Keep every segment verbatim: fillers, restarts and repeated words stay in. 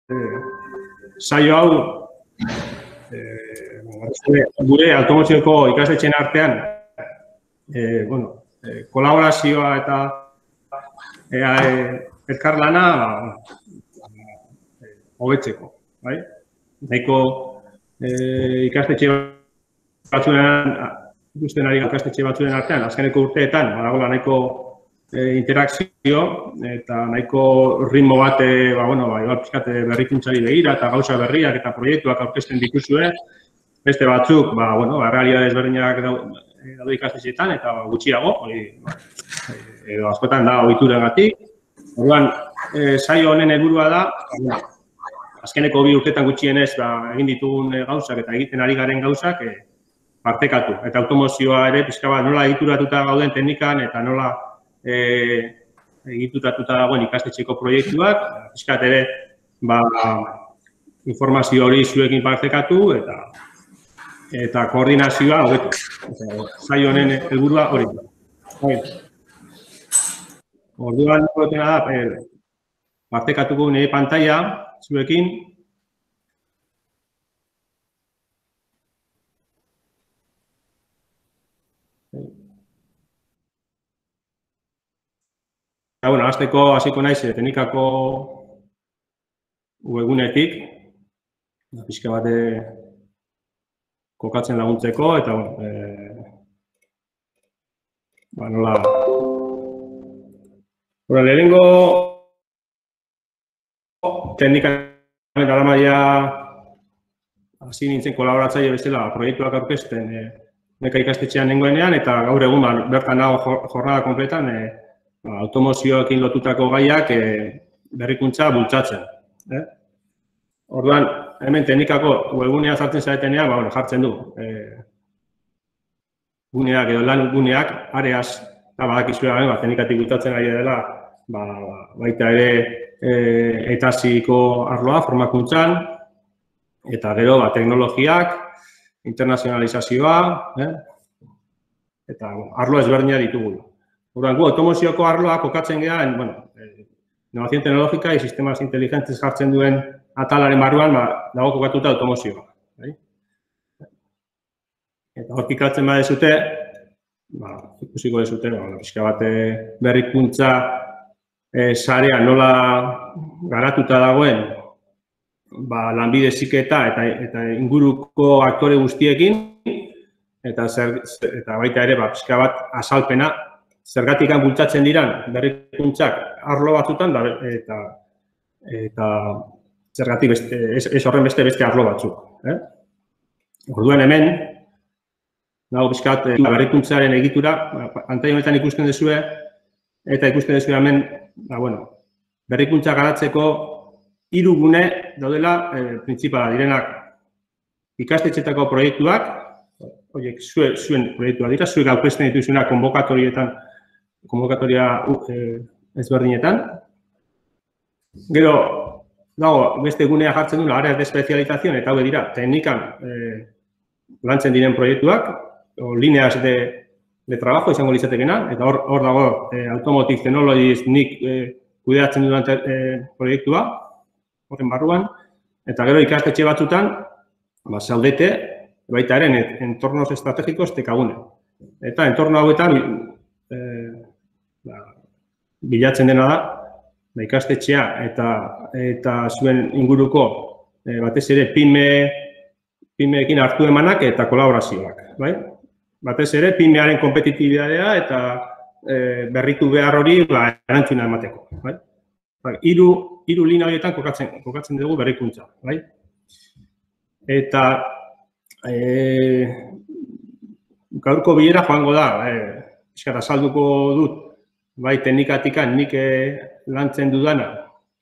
saio hau gure automozioko ikastetxeen artean kolaborazioa eta elkarlana hobetzeko. Nahiko ikastetxe batzuen, ikusten ari ikastetxe batzuen artean, azkeneko urteetan, badagoela nahiko interakzio eta nahiko ritmo bat berrikuntzari begira eta gauza berriak eta proiektuak aurkezten dituzue. Beste batzuk, realidade ezberdinak daude ikastetxeetan eta gutxiago, edo askotan da ohiturengatik. Orduan, saio honen helburua da, azkeneko bi urtetan gutxienez egin ditugun gauzak eta egiten ari garen gauzak partekatu. Eta automozioa ere, pixka bat, nola egituratuta gauden teknikan eta nola egituratuta dagoen ikastetxeko proiektuak, pixkat ere informazio hori zuekin partekatu eta koordinazioa hobetu. Saio honen helburua hori. Orduan, horretena da, partekatuko nire pantalla zuekin. Bueno, hasteko hasiko naiz teknikako webgunetik, pixka bat kokatzen laguntzeko eta nola lehenengo teknikan eta maila hasi nintzen kolaboratzaile bezala proiektuak aurkezten neka ikastetxean nengoenean eta gaur egun bertan nago jornada kompletan automozioekin lotutako gaiak berrikuntza bultzatzen. Orduan, hemen teknikako webgunea sartzen zaretenean, jartzen du. Guneak edo lan guneak, areaz, eta badakizue teknikatik bultzatzen ari dela, baita ere etaziko arloa, formakuntzan, eta gero teknologiak, internazionalizazioa, eta arlo ezberdina ditugu. Orduan, gu, automozioko arloa kokatzen gara, innovación teknologika eta sistemas inteligentes jartzen duen atalaren barruan, dago kokatuta automozioa. Eta hor pikatzen badezute, ikusiko dezute, pixka bat berrikuntza sarea nola garatuta dagoen lanbide heziketa eta inguruko aktore guztiekin, eta baita ere pixka bat azalpena zergatik bultzatzen diran berrikuntzak arlo batzutan eta zergatik ez horren beste beste arlo batzuk. Orduan hemen, nago pixkat berrikuntzaren egitura, pantaila honetan ikusten dezue, eta ikusten dezue hemen, berrikuntza garatzeko hiru gune daudela printzipala direnak ikastetxetako proiektuak, horiek zuen proiektua dira, zuek aurkezten dituzuna konbokatorietan, konbokatoria ezberdinetan. Gero, dago, beste gunea jartzen dula, áreas de especialización, eta hau dira, teknikan lantzen diren proiektuak, o líneas de trabajo izango litzatekena, eta hor dago Automotive Technologies nik kudeatzen dudan proiektua, horren barruan, eta gero ikastetxe batzutan, zaudete, baita eren entornos estrategikos tekagune. Eta entorno hauetan bilatzen dena da, ikastetxea eta zuen inguruko batez ere pymeekin hartu emanak eta kolaborazioak. Batez ere pymearen kompetitibitatea eta berritu behar hori erantzuna emateko. Hiru linea horietan kokatzen dugu berrikuntza. Eta gaurko bilera joango da, eskara salduko dut, bai teknikatikan nik lantzen dudana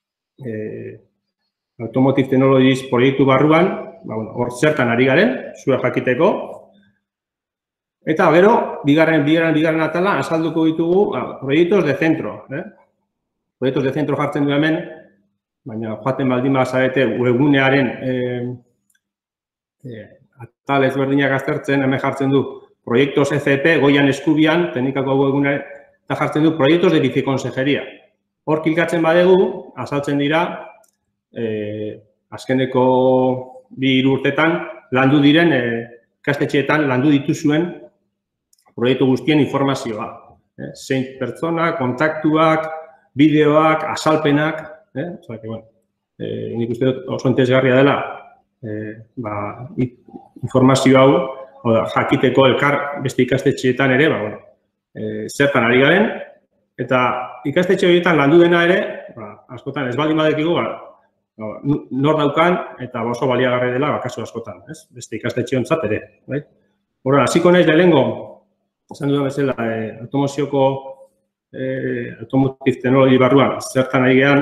Automotive Technologies proiektu barruan, hor zertan ari garen, zuek jakiteko. Eta gero, bigarren, bigarren, bigarren atala, azalduko ditugu proiektos de centro. Proiektos de centro jartzen du hemen, baina joaten baldin bazarete webgunearen atal ezberdinak aztertzen, hemen jartzen du proiektos E C P, goian eskubian, teknikako webgunearen, eta jartzen du proiektos de viceconsejería. Hor kilkatzen badegu, azaltzen dira, azkeneko bi hiru urtetan landu diren, ikastetxeetan landu dituzuen proiektu guztien informazioa. Zein pertsona, kontaktuak, bideoak, azalpenak, nik uste dut oso interesgarria dela informazio hau, jakiteko elkar beste ikastetxeetan ere, zertan ari garen, eta ikastetxe horietan landu dena ere, askotan ez baldin badekigu, nor daukan eta oso baliagarri dela kasu askotan, beste ikastetxe hontzat ere. Horren, hasiko naiz lehenengo, esan dudan bezala, automozioko automotive technology barruan zertan ari gehan,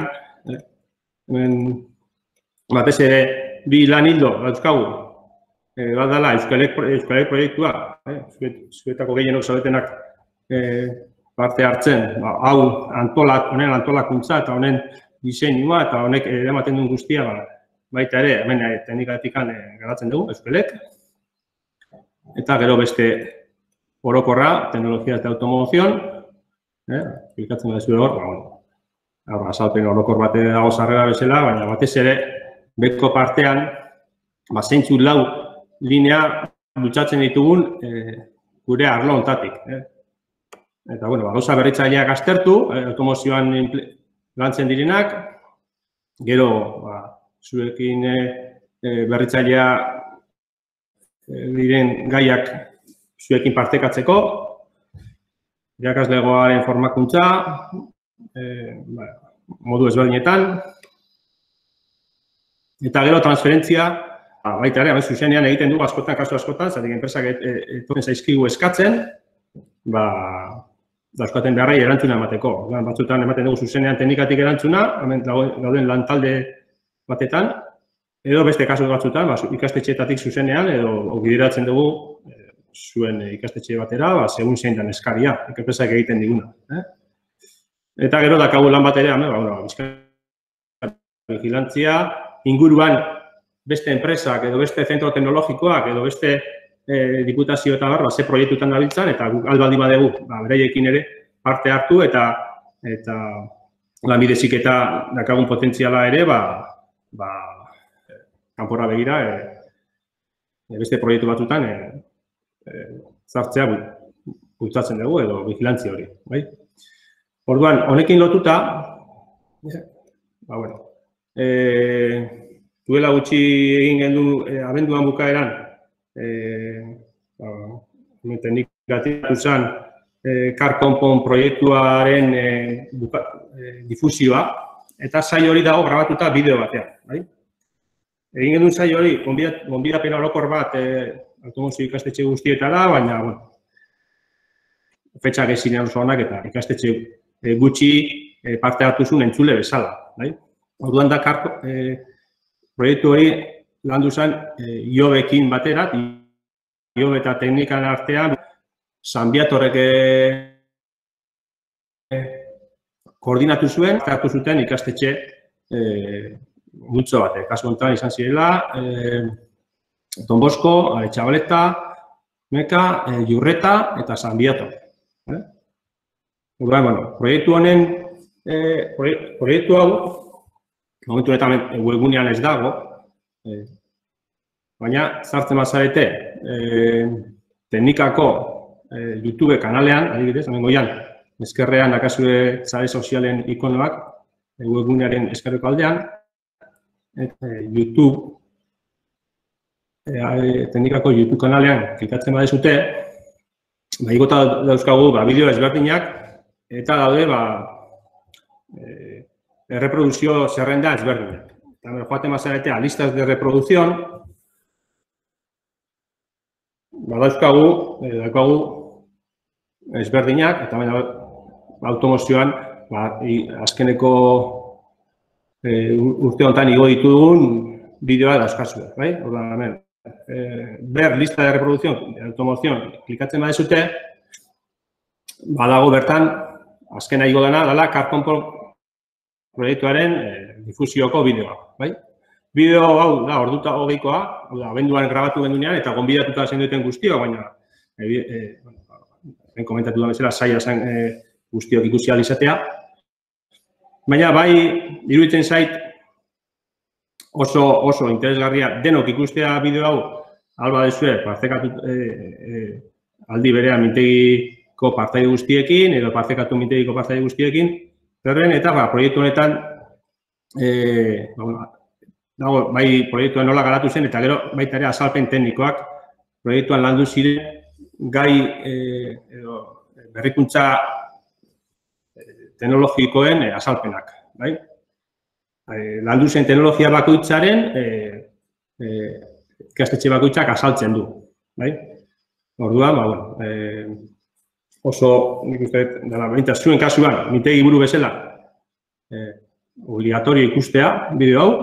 batez ere bi lan hildo dauzkagu, bat dela Euskalek proiektua, zuetako gehienok zaudetenak parte hartzen, hau honen antolakuntza eta honen diseinua eta honek eramaten duen guztia, baita ere, hemen teknikatikan garatzen dugu, Euskalek. Eta gero beste orokorra, teknologia eta automozion, klikatzen da zure hor, azalpen orokor bate dago sarrera bezala, baina batez ere, beko partean, zeintzu lau linea dutxatzen ditugun gure arlo hontatik. Eta, bueno, gauza berritzaileak aztertu, automozioan lantzen direnak, gero, zuekin berritzailea diren gaiak zuekin partekatzeko, irakaslegoaren formakuntza, modu ezberdinetan, eta gero transferentzia, baita ere, zuzenean egiten dugu askotan, kasu askotan, zatik enpresak etorren zaizkigu eskatzen, dauzkaten beharrai erantzuna emateko. Batzutan ematen dugu zuzenean teknikatik erantzuna, hemen gauden lantalde batetan, edo beste kasu batzutan, ikastetxeetatik zuzenean, edo bideratzen dugu zuen ikastetxe batera, segun zein dan eskaria, enpresak egiten diguna. Eta gero dakagu lan bat ere, vigilantzia, inguruan beste enpresak, edo beste zentro teknologikoak, edo beste diputazio eta barba, ze proiektutan gabiltzan, eta albaldi badegu, beraiekin ere parte hartu, eta lanbide heziketa dakagun potentziala ere, kanpora begira, beste proiektu batzutan zartzea bultzatzen dugu, edo vigilantzia hori. Orduan, honekin lotuta, duela gutxi egin gendu abenduan bukaeran, teknikatu zen Car Compound proiektuaren difusioa, eta saio hori dago grabatuta bideo batean. Egin genuen saio hori, gonbidapen orokor bat automozio ikastetxe guztietara, baina fetxak ez ziren oso onak eta ikastetxe gutxi parte hartu zuen entzule bezala. Orduan da proiektu hori landu zen I O B-ekin batera, I O B eta teknikan artean, Sanbiatorrek koordinatu zuen, hartu zuten ikastetxe multzo batek. Kasu honetan izan zirela, Don Bosco, Aretxabaleta, Meka, Jurreta eta Sanbiator. Proiektu honen, proiektu hau, momentu honetan webgunean ez dago, baina sartzen bazarete teknikako YouTube kanalean, adibidez, hemen goian, ezkerrean dakazue sare sozialen ikonoak, webgunearen ezkerreko aldean, YouTube, teknikako YouTube kanalean klikatzen badezute, igota dauzkagu bideo ezberdinak, eta daude erreproduzio zerrenda ezberdinak. Joaten bazarete a listas de reproducción, badauzkagu, daukagu ezberdinak, eta baina automozioan azkeneko urte honetan igo ditugun bideoa dauzkazue. Ber lista de reproducción de automoción klikatzen badezute, badago bertan, azkena igo dena, dela Car Compound proiektuaren difusioko bideoa. Bideo hau da, orduta hogeikoa, abenduan grabatu gendunean, eta gonbidatuta zen duten guztio, baina, ben komentatu da bezala, zaila zen guztiok ikusi ahal izatea. Baina, bai, iruditzen zait, oso, oso interesgarria denok ikustea bideo hau, alba dezue, partekatu e, e, aldi berean mintegiko partaide guztiekin, edo partekatu mintegiko partaide guztiekin, zerren, eta ba, proiektu honetan, e, ba, dago, bai proiektuan nola garatu zen, eta gero baita ere azalpen teknikoak proiektuan landu ziren gai e, edo, berrikuntza teknologikoen e, azalpenak. Bai? E, landu zen teknologia bakoitzaren e, e, ikastetxe bakoitzak azaltzen du. Bai? Orduan, ba, bueno, e, oso, nik uste, dara, baita zuen kasuan, mintegi buru bezala, e, obligatorio ikustea bideo hau,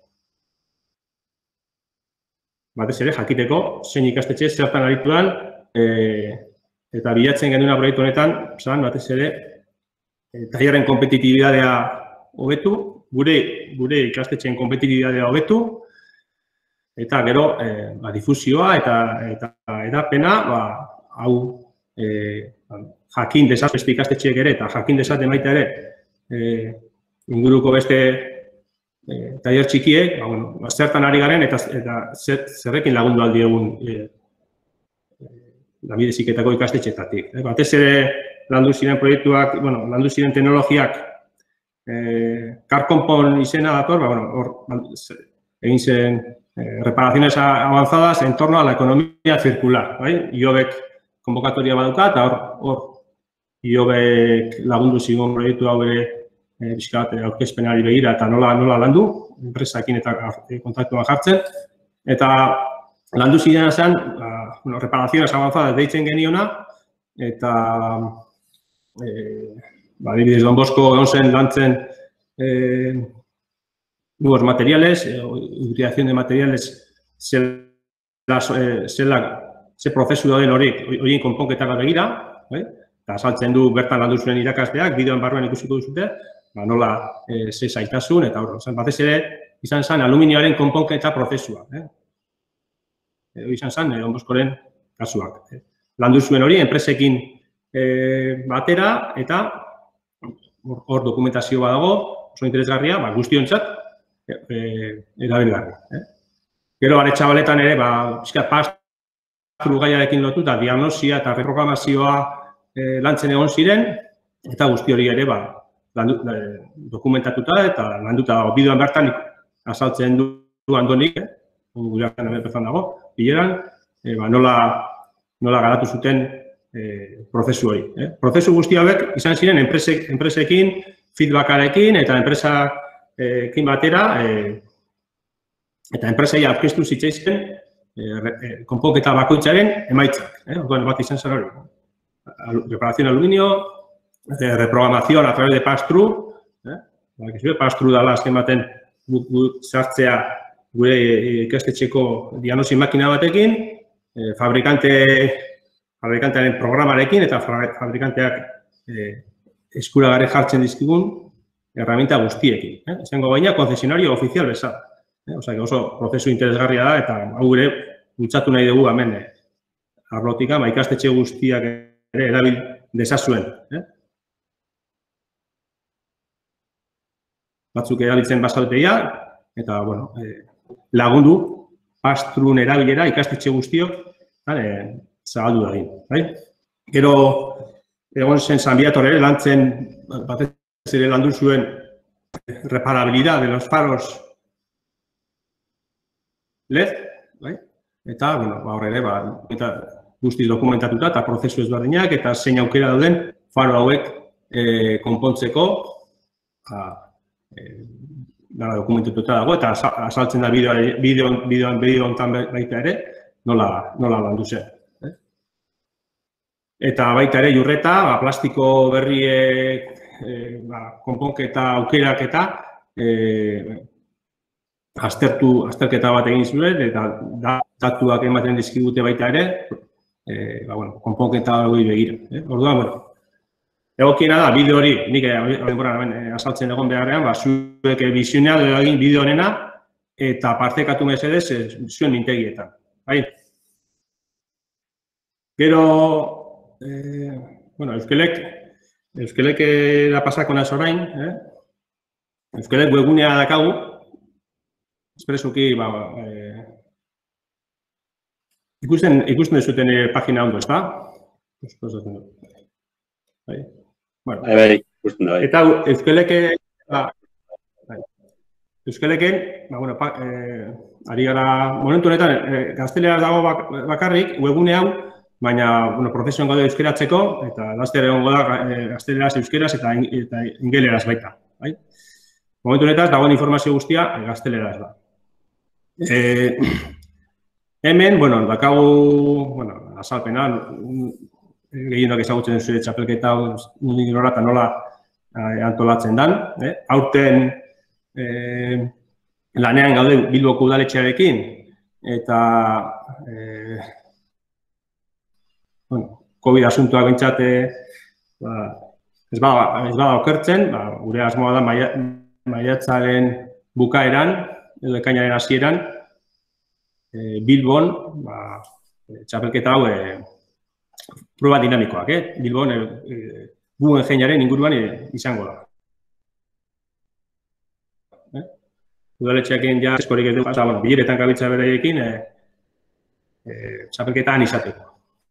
batez ere, jakiteko, zein ikastetxe zertan arituan, e, eta bilatzen genuena proiektu honetan, zan, batez ere, e, tailerren kompetitibitatea hobetu, gure, gure ikastetxeen kompetitibitatea hobetu, eta gero, e, ba, difuzioa eta, eta edapena, ba, hau, e, jakin desaz beste ikastetxeek ere, eta jakin dezaten baita ere, e, inguruko beste e, tailer txikiek, ba, bueno, zertan ari garen eta, eta zer, zerrekin lagundu aldi egun e, lanbide heziketako ikastetxeetatik. E, batez ere landu ziren proiektuak, bueno, landu ziren teknologiak e, Carconpon izena dator, ba, bueno, hor egin zen eh, reparaciones avanzadas en torno a la economía circular, bai? Iobek konbokatoria baduka, eta hor, hor Iobek lagundu zigun proiektu hau ere eh, bizkat aurkezpenari begira eta nola, nola landu, enpresakin eta kontaktuan jartzen. Eta landu ziren zen, uh, bueno, reparaciones avanzadas deitzen geniona, eta eh, ba, adibidez, Don Bosco egon zen lantzen eh, nuevos materiales, eh, utilización de materiales, zela, eh, zela, ze prozesu dauden hori, horien konponketara begira, eh? Eta azaltzen du bertan landu zuen irakasteak, bideoan barruan ikusiko duzute, ba, nola eh, ze zaitasun, eta hor, batez ere, izan zen aluminioaren konponketa prozesua. Eh? Edo izan zen, eh, Don Boscoren kasuak. Eh? Landu zuen hori, enpresekin eh, batera, eta hor dokumentazio badago, oso interesgarria, ba, guztiontzat, E, erabilgarri. Eh? Gero, are txabaletan ere, ba, pixkat pastru gaiarekin lotuta, diagnosia eta reprogramazioa e, lantzen egon ziren, eta guzti hori ere, ba, landu, e, dokumentatuta eta landuta bideoan bertan azaltzen du Andonik, eh? Gure hartan bertan dago, bileran, e, ba, nola, nola garatu zuten e, prozesu hori. Eh? Prozesu guzti hauek izan ziren enpresek, enpresekin, feedbackarekin eta enpresa ekin batera, e, eta enpresei aurkeztu zitzaizken e, konponketa bakoitzaren emaitzak. Eh? Orduan, bat izan zen hori. Reparación aluminio, e, reprogramación a través de pass-through. Eh? Pass-through dala azken baten sartzea gure ikastetxeko diagnosi makina batekin, e, fabrikante, fabrikantearen programarekin eta fabrikanteak e, eskuragarri jartzen dizkigun herramienta guztiekin. Eh? Esango baina, konzesionario ofizial bezala. Eh? Osa, oso prozesu interesgarria da, eta hau ere, bultzatu nahi dugu hemen eh? arlotika, ma ikastetxe guztiak ere erabil dezazuen. Eh? Batzuk erabiltzen bazauteia, eta, bueno, eh, lagundu, pastrun erabilera ikastetxe guztiok, eh, zabaldu da egin. Bai? Gero, egon zen San Biator ere, lantzen, batez ere landu zuen reparabilidad de los faros L E D, bai? Eta, bueno, ba, horre ere, ba, eta guztiz dokumentatuta eta prozesu ezberdinak eta zein aukera dauden faro hauek e, konpontzeko a, e, dara dokumentatuta dago eta azaltzen da bideoan bideoan bideoan bideoan baita ere nola, nola landu zen. Eh? Eta baita ere jurreta, ba, plastiko berriek E, ba, konponketa aukerak eta e, aztertu, azterketa bat egin zuen eta datuak ematen dizkigute baita ere e, ba, bueno, konponketa hori begira. Eh? Orduan, bueno, egokiena da, bideo hori, nik e, azaltzen egon beharrean, ba, zuek bizionea egin bideo honena eta partekatu mesedez e, zuen mintegietan. Bai? Gero, e, bueno, Euskelek Euskelek da pasako naz orain, eh? Euskelek webgunea dakagu, espresuki, ba, eh, ikusten, ikusten duzuten pagina ondo, ez da? Bai, bueno. Bai, bai, ikusten da, bai. Eta Euskeleke, ba, bai. Euskeleken, ba, bueno, pa, eh, ari gara, momentu honetan, eh, gazteleraz dago bak, bakarrik, webgune hau, baina, bueno, prozesuan gaude euskeratzeko, eta laster egongo da eh, gazteleraz, euskeraz eta, eta ingeleraz baita. Bai? Momentu honetan, dagoen informazio guztia eh, gazteleraz da. Eh, hemen, bueno, dakagu, bueno, azalpena, gehienak ezagutzen zuen txapelketa nora eta nola eh, antolatzen dan. Eh? Aurten eh, lanean gaude Bilboko udaletxearekin eta eh, bueno, COVID asuntoa bintzat ba, ez bada, ez bada okertzen, ba, gure asmoa da maia, maiatzaren bukaeran, edo ekainaren hasieran, e, Bilbon, ba, txapelketa hau e, proba dinamikoak, eh? Bilbon e, e, Guggenheimaren inguruan e, izango da. Eh? Udaletxeakin ja eskorik edu, bueno, bileretan gabitza beraiekin, e, e, txapelketa han izateko.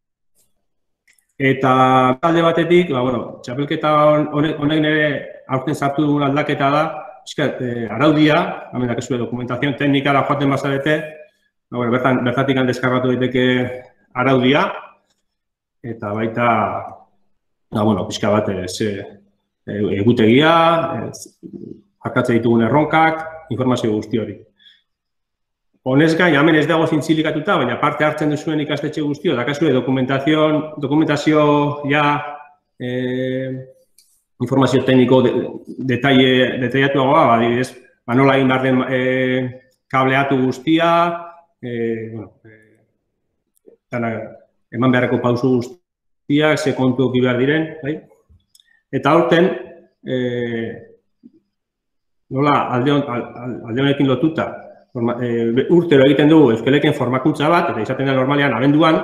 Eta alde batetik, ba, bueno, txapelketa honek nire aurten sartu dugun aldaketa da, eskat, e, araudia, hemen dakezue dokumentazio teknikara joaten bazarete, ba, bueno, bertan, bertatik deskargatu daiteke araudia, eta baita, ba, bueno, pixka bat, ez, egutegia, jarkatze ditugun erronkak, informazio guzti hori. Honez gain, hemen ez dago zintzilikatuta, baina parte hartzen duzuen ikastetxe guztio, dakazue dokumentazio, dokumentazio ja eh, informazio tekniko de, detaile, detaiatuagoa, ba, adibidez, ba, nola egin behar den eh, kableatu guztia, eh, bueno, eh, tana, eman beharreko pausu guztiak, ze kontu eki behar diren, bai? Eta aurten, eh, nola alde, alde honekin lotuta, Forma, e, urtero egiten dugu Euskeleken formakuntza bat, eta izaten da normalean abenduan,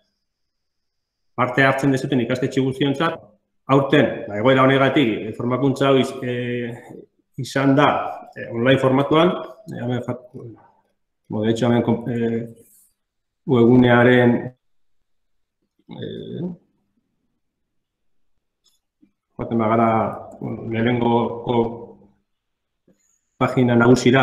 parte hartzen dezuten ikastetxe guztiontzat, aurten, ba, egoera honegatik, formakuntza hau iz, e, izan da e, online formatuan, e, hemen, bo, de hecho, hemen e, webgunearen e, joaten bagara lehenengoko pagina nagusira,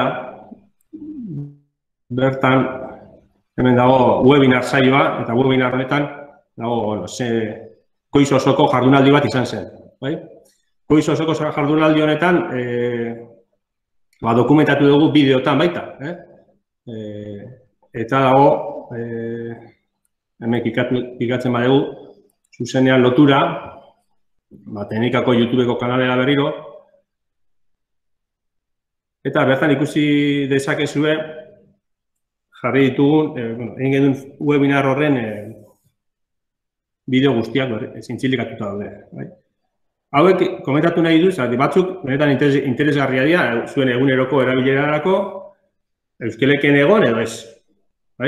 bertan, hemen dago webinar saioa, eta webinar honetan dago, bueno, ze goiz osoko jardunaldi bat izan zen. Bai? Goiz osoko jardunaldi honetan, e, ba, dokumentatu dugu bideotan baita. Eh? E, eta dago, e, hemen kikatzen badugu, zuzenean lotura, ba, teknikako YouTubeko kanalera berriro, eta bertan ikusi dezakezue, jarri ditugun, eh, bueno, egin genuen webinar horren eh, bideo guztiak zintzilikatuta daude. Bai? Hauek komentatu nahi duz, batzuk benetan interes, interesgarria dira, zuen eguneroko erabilerarako, Euskeleken egon edo ez. Bai?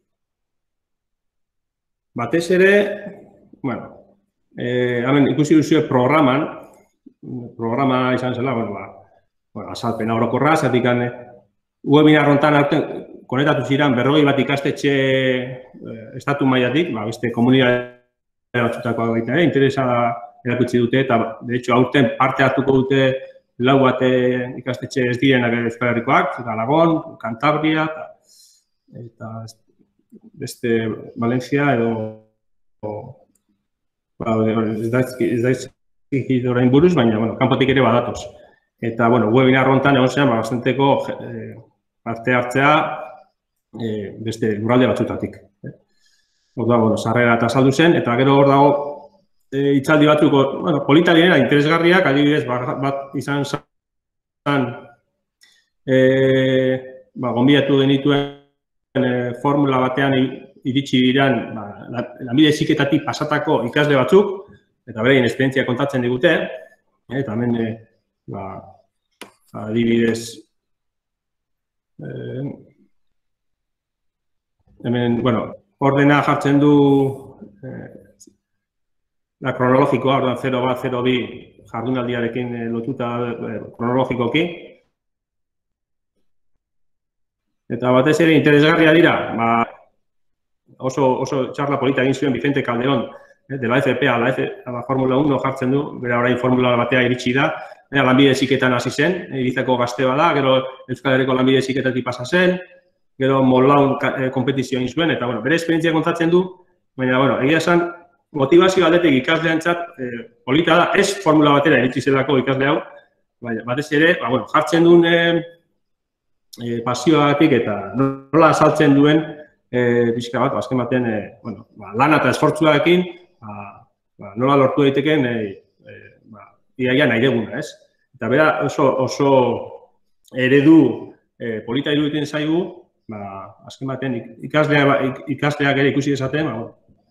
Batez ere, bueno, eh, hemen ikusi duzue programan, programa izan zela, bueno, ba, bueno, azalpena orokorra, zatikan webinar hontan aurten konetatu ziren berrogei bat ikastetxe eh, estatu mailatik, ba, beste komunitate batzutakoa baita, eh, interesa erakutsi dute, eta, de hecho, aurten parte hartuko dute lau bat ikastetxe ez direnak Euskal Herrikoak, eta Aragon, Cantabria, eta, eta beste Valencia edo, o, ba, ez da ez orain buruz, baina, bueno, kanpotik ere badatoz. Eta, bueno, webinar hontan egon zean, ba, bastanteko eh, parte hartzea, E, beste lurralde batzutatik. Hor dago, bueno, sarrera eta saldu zen, eta gero hor dago e, hitzaldi batzuk, bueno, polita direna, interesgarriak, adibidez, bat, bat izan zan, e, ba, gonbidatu genituen e, formula batean iritsi diren, ba, lanbide heziketatik pasatako ikasle batzuk, eta beraien esperientzia kontatzen digute, e, eta hemen, e, ba, adibidez, e, hemen, bueno, ordena jartzen du eh, la kronologikoa, ordan zero bat, zero bi jardunaldiarekin eh, lotuta eh, kronologikoki. Eta batez ere interesgarria dira, ba, oso, oso txarla polita egin zuen Vicente Calderón, eh, de la F P a la, F, a la Formula uno jartzen du, bera orain Formula batea iritsi da, eh, lanbide heziketan hasi zen, Irizako gazte bada, gero Euskal Herriko lanbide heziketatik pasa zen, gero Molaun eh, kompetizio egin zuen, eta bueno, bere esperientzia kontatzen du, baina, bueno, egia esan, motivazio aldetik ikasleantzat eh, polita da, ez formula batera iritsi zelako ikasle hau, baina batez ere, ba, bueno, jartzen duen eh, eh, pasioagatik eta nola azaltzen duen eh, pixka bat, azken baten, eh, bueno, ba, lana eta esfortzuarekin, ba, ba, nola lortu daiteken, eh, eh, ba, iaia nahi deguna, ez? Eta bera oso, oso eredu eh, polita iruditen zaigu, ba, azken baten ikaslea, ikasleak ere ikusi dezaten, ba,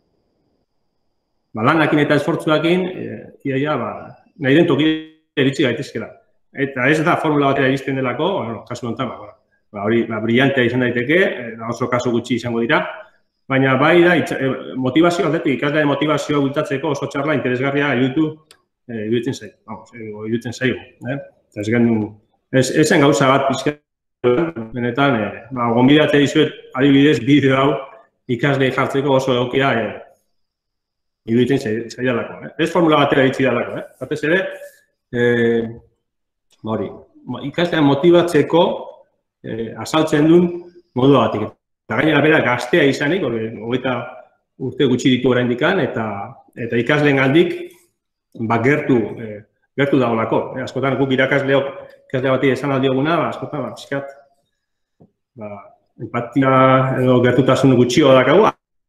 ba, lanakin eta esfortzuakin, e, iaia, ba, nahi den toki eritzi gaitezkela. Eta ez da formula batera iristen delako, bueno, kasu honetan, ba, ba, hori, ba, brillantea izan daiteke, e, oso kasu gutxi izango dira, baina bai da, itxa, e, motivazio aldetik, ikaslearen motivazioa bultatzeko oso txarla interesgarria iruditu, e, iruditzen zaigu, vamos, e, iruditzen zaigu, eh? Ez genuen, ez, ezen gauza bat pizka, benetan, e, ba, gonbidatzea dizuet, adibidez, bideo hau ikasle jartzeko oso egokia, e, iruditzen zaidalako, eh? Ez formula batera iritsi dalako, eh? Batez ere, eh, hori, ikaslean motibatzeko eh, azaltzen duen modu batik. Eta gainera bera gaztea izanik, hogeita urte gutxi ditu oraindikan, eta eta ikasleen aldik, ba, gertu, eh, gertu dagoelako. Eh? Askotan guk irakasleok, ikasle bati esan aldioguna, ba, askotan, ba, pixkat, ba, empatia edo gertutasun gutxio dakagu,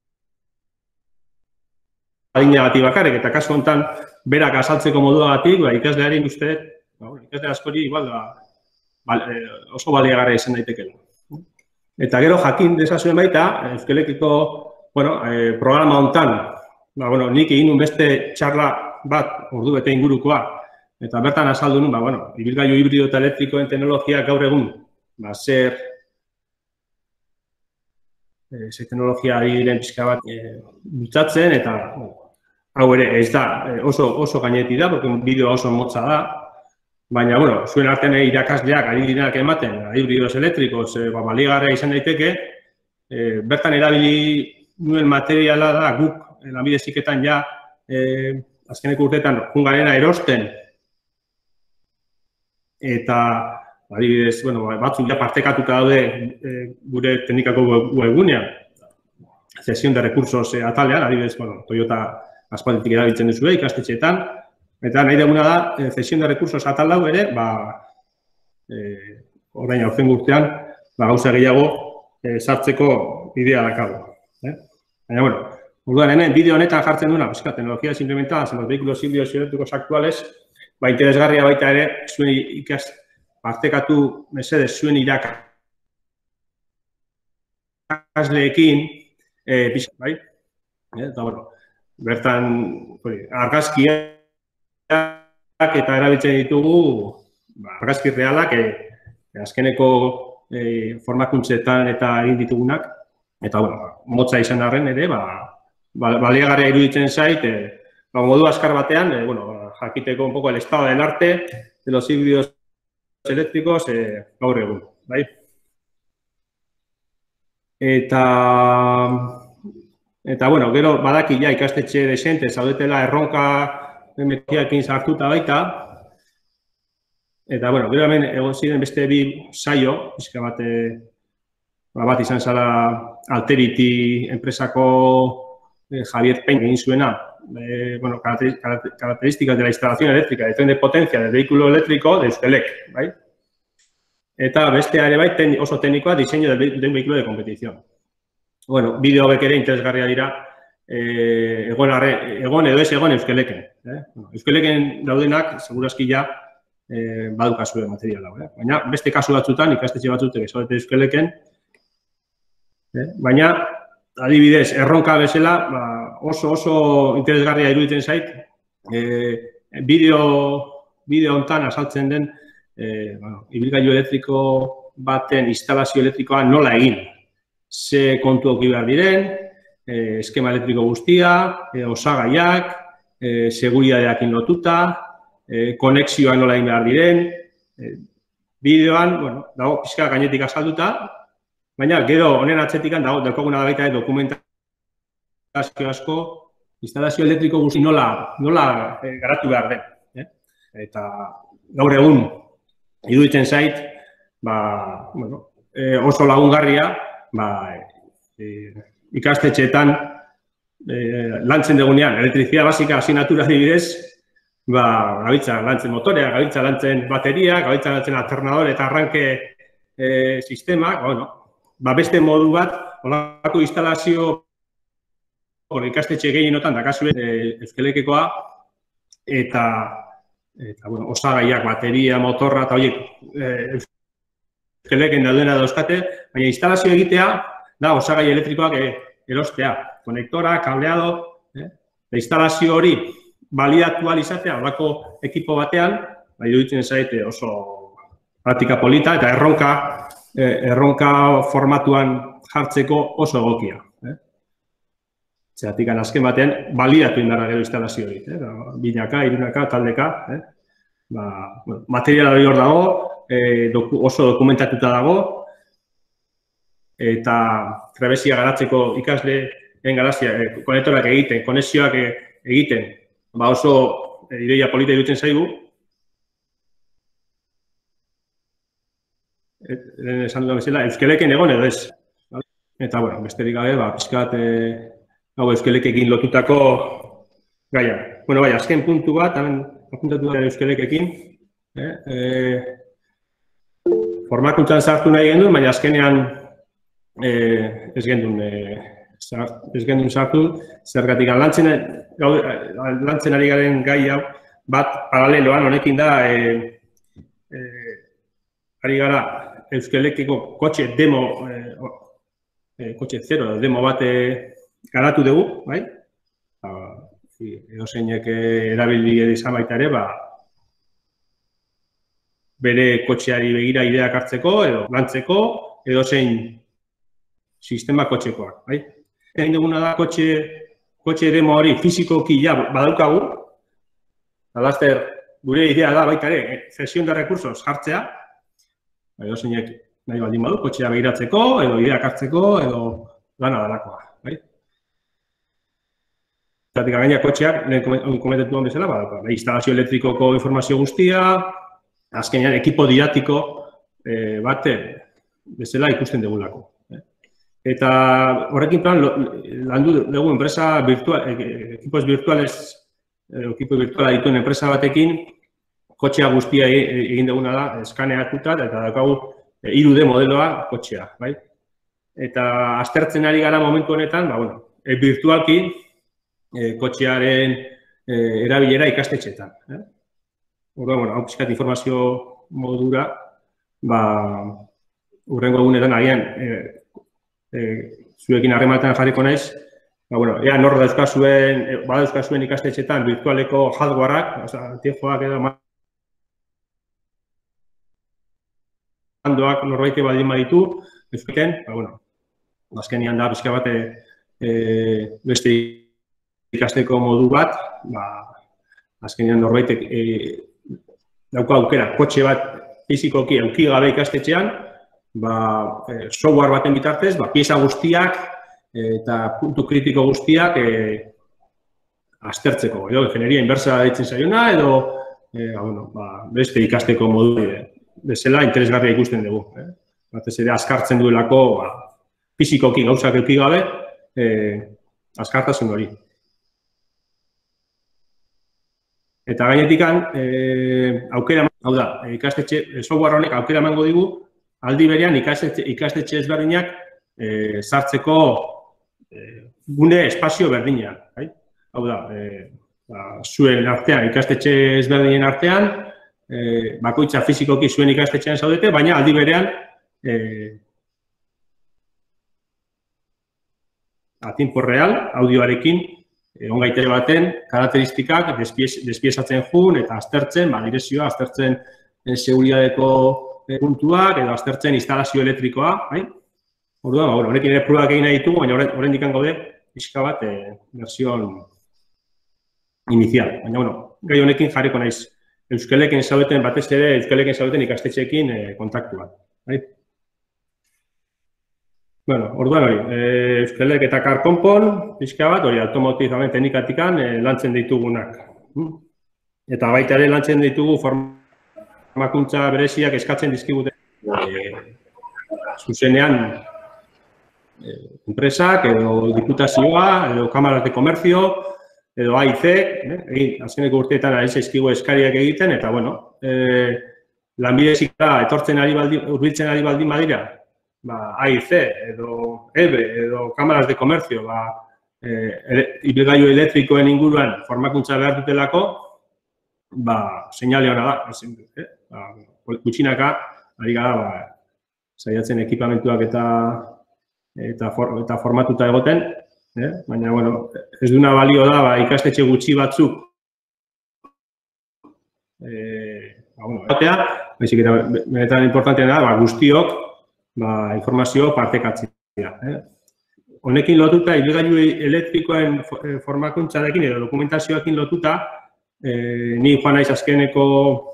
adina bati bakarrik, eta kasu honetan berak azaltzeko moduagatik, ba, ikasleari uste, ba, ikasle askori igual, ba, ba, oso baliagarria izan daitekeela. Eta gero jakin dezazuen baita, Euskalekiko, bueno, eh, programa honetan, ba, bueno, nik egin nun beste txarla bat, ordu bete ingurukoa, eta bertan azaldu nun, ba, bueno, ibilgailu hibrido eta elektrikoen teknologia gaur egun, ba, zer, eh, zer teknologia ari diren pixka bat eh, bultzatzen, eta, hau ere, ez da, oso, oso gaineti da, porque bideo oso motza da, baina, bueno, zuen artean irakasleak ari direnak ematen, hibridos elektrikos, e, ba, baliagarria izan daiteke, e, bertan erabili nuen materiala da, guk, lanbide heziketan ja, e, azkeneko urteetan, jungarena erosten, eta, adibidez, bueno, batzuk ja partekatuta daude e, gure teknikako webgunean, cesión de recursos e, atalean, adibidez, bueno, Toyota aspalditik erabiltzen duzue ikastetxeetan, eta nahi duguna da, e, cesión de recursos atal dau ere, ba, e, orain aurten urtean, ba, gauza gehiago e, sartzeko bidea dakago. Eh? Baina, bueno, orduan hemen, bideo honetan jartzen duna, pues, tecnologías implementadas en los vehículos híbridos y eléctricos actuales, ba, interesgarria baita ere, zuen ikas, partekatu, mesedez, zuen irakasleekin, e, pixka, bai? Eta, bueno, bertan, argazkiak eta erabiltzen ditugu, ba, argazki realak, e, azkeneko e, formakuntzetan eta egin ditugunak, eta, bueno, motza izan arren ere, ba, baliagarria iruditzen zait, e, ba, modu azkar batean, e, bueno, jakiteko un poco el estado del arte de los híbridos eléctricos e, gaur egun, bai? Eta... Eta, bueno, gero badaki ja ikastetxe desente, zaudetela erronka metodologiaekin sartuta baita. Eta, bueno, gero hemen egon ziren beste bi saio, pixka bat, bat izan zala Alterity enpresako Javier Peña egin zuena, eh, bueno, características de la instalación eléctrica de tren de potencia del vehículo eléctrico de Euskalek, bai? Eta beste ere bai oso teknikoa diseño de un vehículo de competición. Bueno, bideo hauek ere interesgarria dira, eh, egon, arre, egon edo ez egon Euskaleken. Eh? Euskaleken daudenak, segurazki ja, eh, badukazue material hau. Eh? Baina beste kasu batzutan, ikastetxe batzutek ezaudete Euskaleken, eh? Baina, adibidez, erronka bezala, ba, oso oso interesgarria iruditzen zait, eh, bideo, bideo hontan azaltzen den, eh, bueno, ibilgailu elektriko baten instalazio elektrikoa nola egin. Ze kontu auki behar diren, eh, eskema elektriko guztia, eh, osagaiak, eh, seguridadeakin lotuta, eh, konexioa nola egin behar diren. Eh, bideoan, bueno, dago pixka gainetik azalduta, Baina, gero, honen atzetikan dago, daukaguna da baita dokumentazio asko, instalazio elektriko guzti nola, nola eh, garatu behar den. Eh? Eta gaur egun, iruditzen zait, ba, bueno, eh, oso lagungarria, ba, eh, ikastetxeetan eh, lantzen dugunean, elektrizia basika asignatura adibidez, ba, gabiltza lantzen motorea, gabiltza lantzen bateria, gabiltza lantzen alternador eta arranke eh, sistemak, bueno, ba, beste modu bat, holako instalazio ikastetxe gehienotan dakazue eh, Euskalekikoa eta, eta bueno, osagaiak, bateria, motorra eta horiek eh, Euskaleken daudena dauzkate, baina instalazio egitea da osagai elektrikoak eh, erostea, konektora, kableado, eh? instalazio hori baliatu ahal izatea holako ekipo batean, ba, iruditzen zaite oso praktika polita eta erronka, eh, erronka formatuan jartzeko oso egokia. Eh? Zeratik, azken batean, baliatu indarra gero instalazio hori. Eh? Binaka, irunaka, taldeka. Eh? Ba, bueno, materiala hori hor dago, eh, doku, oso dokumentatuta dago, eta trebesia garatzeko ikasleen garazia, eh, konektorak egiten, konexioak egiten, ba oso eh, ideia polita iruditzen zaigu. Eh, esan dudan bezala, Euskaleken egon edo ez. Eta, bueno, besterik gabe, ba, pizkat, eh, hau Euskalekekin lotutako gaia. Bueno, bai, azken puntu bat, hemen apuntatu da Euskalekekin. Eh, eh, formakuntzan sartu nahi gendun, baina azkenean eh, ez gendun, eh, ez gendun sartu, zergatik lantzen, lantzen ari garen gai hau, bat paraleloan honekin da, eh, eh, ari gara Euskalekiko kotxe demo, eh, eh, kotxe zero, demo bat eh, garatu dugu, bai? Edo zeinek erabili izan baita ere, ba, bere kotxeari begira ideak hartzeko, edo lantzeko, edo zein sistema kotxekoak, bai? Egin duguna da, kotxe, kotxe demo hori fizikoki ja badaukagu, alazter gure idea da baita ere, cesión de recursos jartzea, edo zeinek nahi baldin badu, kotxea begiratzeko, edo ideak hartzeko, edo lana dalakoa, bai? Zatik, gaina kotxeak, komentatu duen bezala, ba, instalazio elektrikoko informazio guztia, azkenean ekipo didaktiko eh, bat bezala ikusten dugulako. Eh. Eta horrekin plan, landu dugu enpresa virtual, eh, ekipos virtuales, eh, ekipo virtuala dituen enpresa batekin, kotxea guztia egin duguna da, eskaneatuta, eta daukagu eh, hiru D modeloa kotxea, bai? Eta aztertzen ari gara momentu honetan, ba, bueno, eh, virtualki, E, kotxearen e, erabilera ikastetxeetan. Eh? Horra, bueno, hau pizkat informazio modura, ba, urrengo egunetan agian, e, e, zuekin harremanetan jarriko naiz, ba, bueno, ea nor dauzkazuen, e, badauzkazuen ikastetxeetan virtualeko hardwareak, oza, antiejoak edo mandoak norbaite baldin baditu, euskiten, ba, bueno, azkenian da pizka bate e, beste ikasteko modu bat, ba, azkenean norbaitek e, dauka aukera, kotxe bat fizikoki auki gabe ikastetxean, ba, e, software baten bitartez, ba, pieza guztiak eta puntu kritiko guztiak e, aztertzeko. Edo, ingenieria inversa deitzen zaiona, edo e, ba, bueno, ba, beste ikasteko modu e, bezala interesgarria ikusten dugu. Eh? Batez ere, azkartzen duelako, ba, fizikoki gauzak auki gabe, e, azkartasun hori. Eta gainetikan, eh, aukera, hau da, ikastetxe, software honek aukera emango digu, aldi berean ikastetxe, ikastetxe ezberdinak eh, sartzeko eh, gune espazio berdinean. Bai? Hau da, eh, ba, zuen artean, ikastetxe ezberdinen artean, eh, bakoitza fizikoki zuen ikastetxean zaudete, baina aldi berean eh, a tiempo real, audioarekin, egon gaitere baten, karakteristikak despiesatzen jun eta aztertzen, ba, direzioa, aztertzen eh, seguridadeko eh, puntuak, edo aztertzen instalazio elektrikoa, bai? Orduan, ba, bueno, horrekin ere probak egin nahi ditugu, baina horren dikan gaude, pixka bat, eh, versión inicial. Baina, bueno, gai honekin jarriko naiz, Euskaleken zaudeten, batez ere, Euskaleken zaudeten ikastetxeekin eh, kontaktuan, bai? Bueno, orduan hori, Euskalek eta Karkonpon, pixka bat, hori automotizamen teknikatikan lantzen ditugunak. Eta baita ere lantzen ditugu formakuntza bereziak eskatzen dizkigute zuzenean enpresak, edo diputazioa, edo kamarak de komerzio, edo A I C, azkeneko urteetan ari zaizkigu eskariak egiten, eta, bueno, lanbide zikla etortzen ari baldin, urbiltzen ari baldin badira, A I C, edo E B E, edo kamaras de komerzio, ibilgailu elektrikoen inguruan formakuntza behar dutelako, ba, seinale hona da, gutxinaka, ari gara, saiatzen ekipamentuak eta eta formatuta egoten, baina, bueno, ez duna balio da, ikastetxe gutxi batzuk egotea, baizik eta benetan importantea da, guztiok informazio partekatzea. Honekin lotuta, ibilgailu elektrikoen formakuntzarekin edo dokumentazioekin lotuta, ni joan naiz azkeneko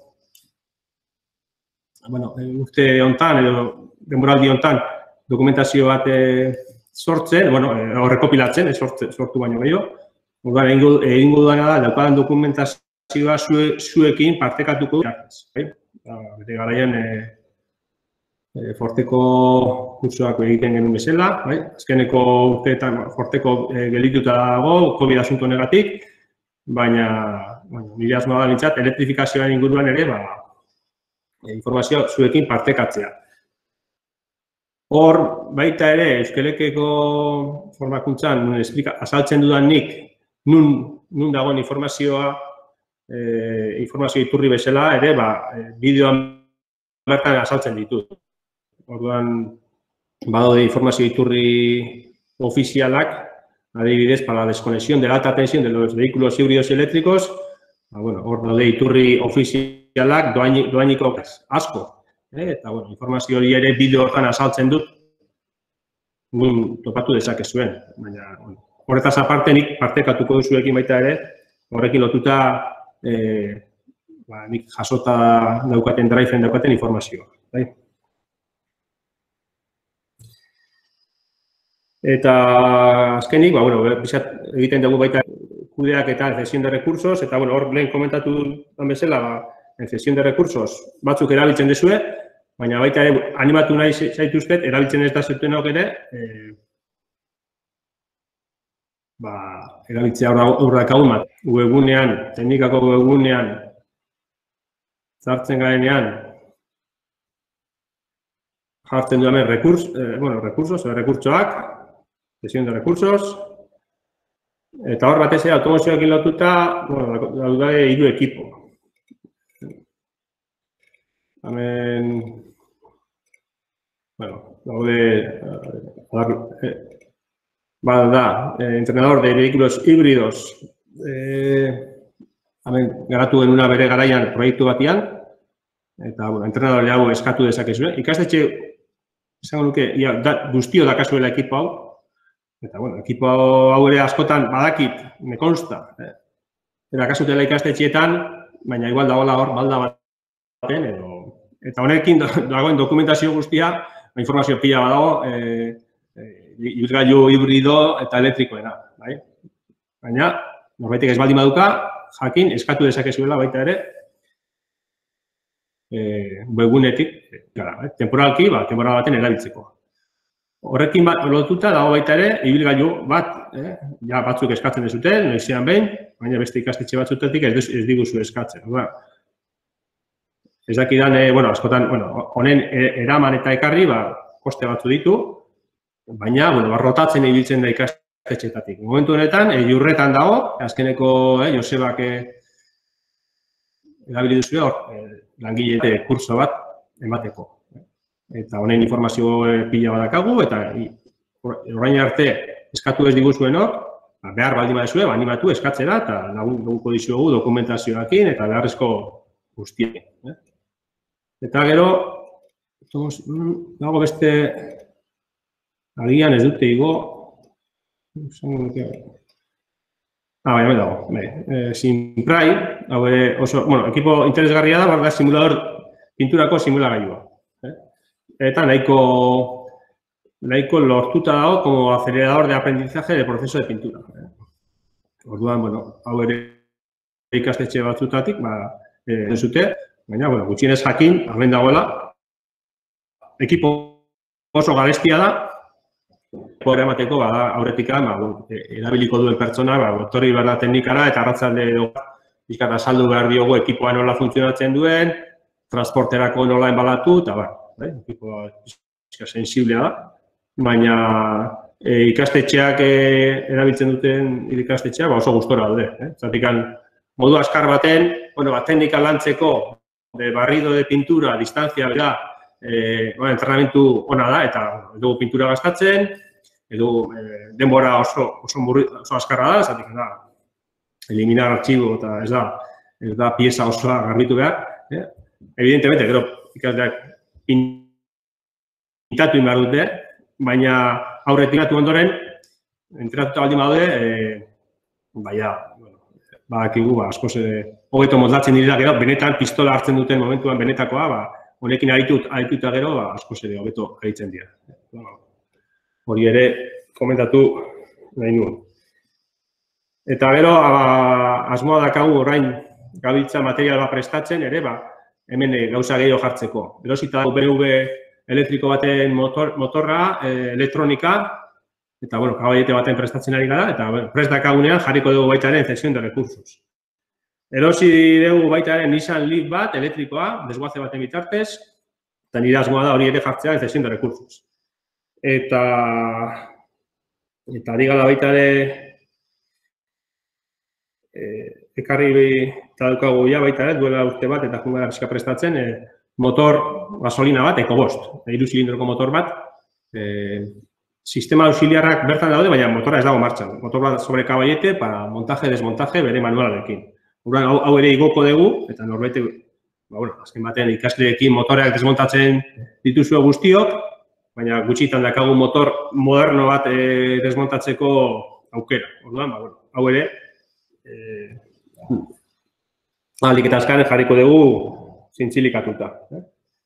urte hontan edo denboraldi hontan dokumentazio bat sortzen, bueno, rekopilatzen, sortu baino gehiago. Orduan, egingo duena da, daukadan dokumentazioa zuekin partekatuko dut. Bete garaian, Forteko kursoak egiten genuen bezala, azkeneko urteetan Forteko gelituta dago, COVID asunto negatik, baina, nire asmoa da bintzat, elektrifikazioaren inguruan ere, informazioa zuekin partekatzea. Hor, baita ere, Euskalekeko formakuntzan, azaltzen dudan nik, nun dagoen informazioa, informazio iturri bezala, ere, bideoan bertan azaltzen ditut. Orduan, badaude informazio iturri ofizialak, adibidez, para la desconexión de la alta tensión de los vehículos híbridos y eléctricos, hor daude iturri ofizialak doainiko asko. Eta, bueno, informazio hori ere bideo hortan azaltzen dut, nun topatu dezakezuen. Baina, horretaz aparte nik partekatuko duzuekin baita ere, horrekin lotuta nik jasota daukaten driven daukaten informazioa. Eta azkenik, egiten dugu baita kudeak eta cesión de recursos, eta hor lehen komentatu dan bezala, en cesión de recursos batzuk erabiltzen dezue, baina baita ere animatu nahi zaituztet, erabiltzen ez da zutenok ere, erabiltzea horrak hau bat, webunean, teknikako webunean, zartzen garenean, jartzen du hemen recursos, rekurtsoak, cesión de recursos, eta hor batez ere automozioekin lotuta, daude hiru ekipo. Hemen, bueno, daude, da, entrenador de vehículos híbridos, hemen garatu genuna bere garaian proiektu batian, eta, bueno, entrenadore hau eskatu dezakezue. Ikastetxe, esango nuke, guztio dakazuela ekipo hau, eta, bueno, ekipo hau ere askotan badakit, me consta, eta kasutela ikastetxeetan, baina igual dagoela hor, balda baten, eta honekin dagoen dokumentazio guztia, informazio pila badago, ibilgailu hibrido eta elektrikoena. Baina, norbaitek ez baldin baduka, jakin, eskatu dezakezuela baita ere, webunetik, temporalki, temporal baten erabiltzeko. Horrekin lotuta dago baita ere, ibilgailu bat, batzuk eskatzen dezuten, noizean behin, baina beste ikastetxe batzutetik ez diguzu eskatzen. Ez dakidan, askotan, honen eraman eta ekarri, koste batzu ditu, baina, rotatzen ibiltzen da ikastetxeetatik. Momentu honetan, Jurretan dago, azkeneko Josebak erabili duzu hor, langile kurso bat emateko. Eta honen informazio pila badakagu, eta orain arte eskatu ez diguzuenok, behar baldin badezue, animatu eskatzera, eta lagunduko dizuegu dokumentazioakin, eta beharrezko guztiekin. Eta gero, dago beste, agian ez dute igo, ah, baina dago, Simprai, hau ere oso, bueno, ekipo interesgarria da, da simulador, pinturako simulagailua. Eta nahiko nahiko lortuta dago como acelerador de aprendizaje del proceso de pintura. Orduan, bueno, hau ere ikastetxe batzutatik, ba, e, zute, baina, bueno, gutxienez jakin, hemen dagoela, ekipo oso garestia da, Hore emateko, ba, aurretik, ba, erabiliko duen pertsona, ba, etorri behar da teknikara, eta arratzalde bizkat azaldu behar diogu ekipoa nola funtzionatzen duen, transporterako nola enbalatu, eta ba, bai, ekipoa bizkat sensiblea da. Baina e, ikastetxeak e, erabiltzen duten ikastetxeak ba, oso gustora daude. Eh? Zatikan, modu askar baten, bueno, ba, teknika lantzeko, de barrido de pintura, distantzia, bera, E, bueno, entrenamentu ona da, eta dugu pintura gastatzen, edo e, denbora oso, oso, murri, oso askarra da, zatik da, eliminar artxibo eta ez da, ez da pieza osoa garbitu behar. Eh? Evidentemente, gero, ikasleak pintatu behar dute, baina aurretik gatu ondoren, entrenatuta baldin badaude, e, baina, bueno, badakigu, ba, askoz, e, hobeto moldatzen direla, gero, benetan pistola hartzen duten momentuan benetakoa, ba, honekin arituta gero, ba, askoz ere hobeto aritzen dira. Hori ere, komentatu nahi nuen. Eta gero, ba, asmoa dakagu orain gabiltza material bat prestatzen, ere, ba, hemen gauza gehiago jartzeko. Erosita B M W elektriko baten motor, motorra, e, elektronika, eta, bueno, kabaiete baten prestatzen ari gara, eta bueno, prest dakagunean jarriko dugu baita ere en cesión de recursos. Erosi dugu baita ere Nissan Leaf bat, elektrikoa, desguaze baten bitartez, eta nire asmoa da hori ere jartzea en cesión de recursos. Eta, eta digala baita ere, e, ekarri eta daukagu ja baita ere, duela urte bat, eta jungara pixka prestatzen, e, motor gasolina bat, ekobost, hiru zilindroko motor bat, e, sistema auxiliarrak bertan daude, baina motora ez dago martxan. Motor bat sobre kabaiete, para montaje, desmontaje, bere manualarekin. Uran, hau, hau ere igoko dugu, eta norbete, ba, bueno, azken batean ikasleekin motoreak desmontatzen dituzue guztiok, baina gutxitan dakagu motor moderno bat e, desmontatzeko aukera. Orduan, ba, bueno, hau ere, e, aldik eta azkaren jarriko dugu zintzilikatuta. Eh?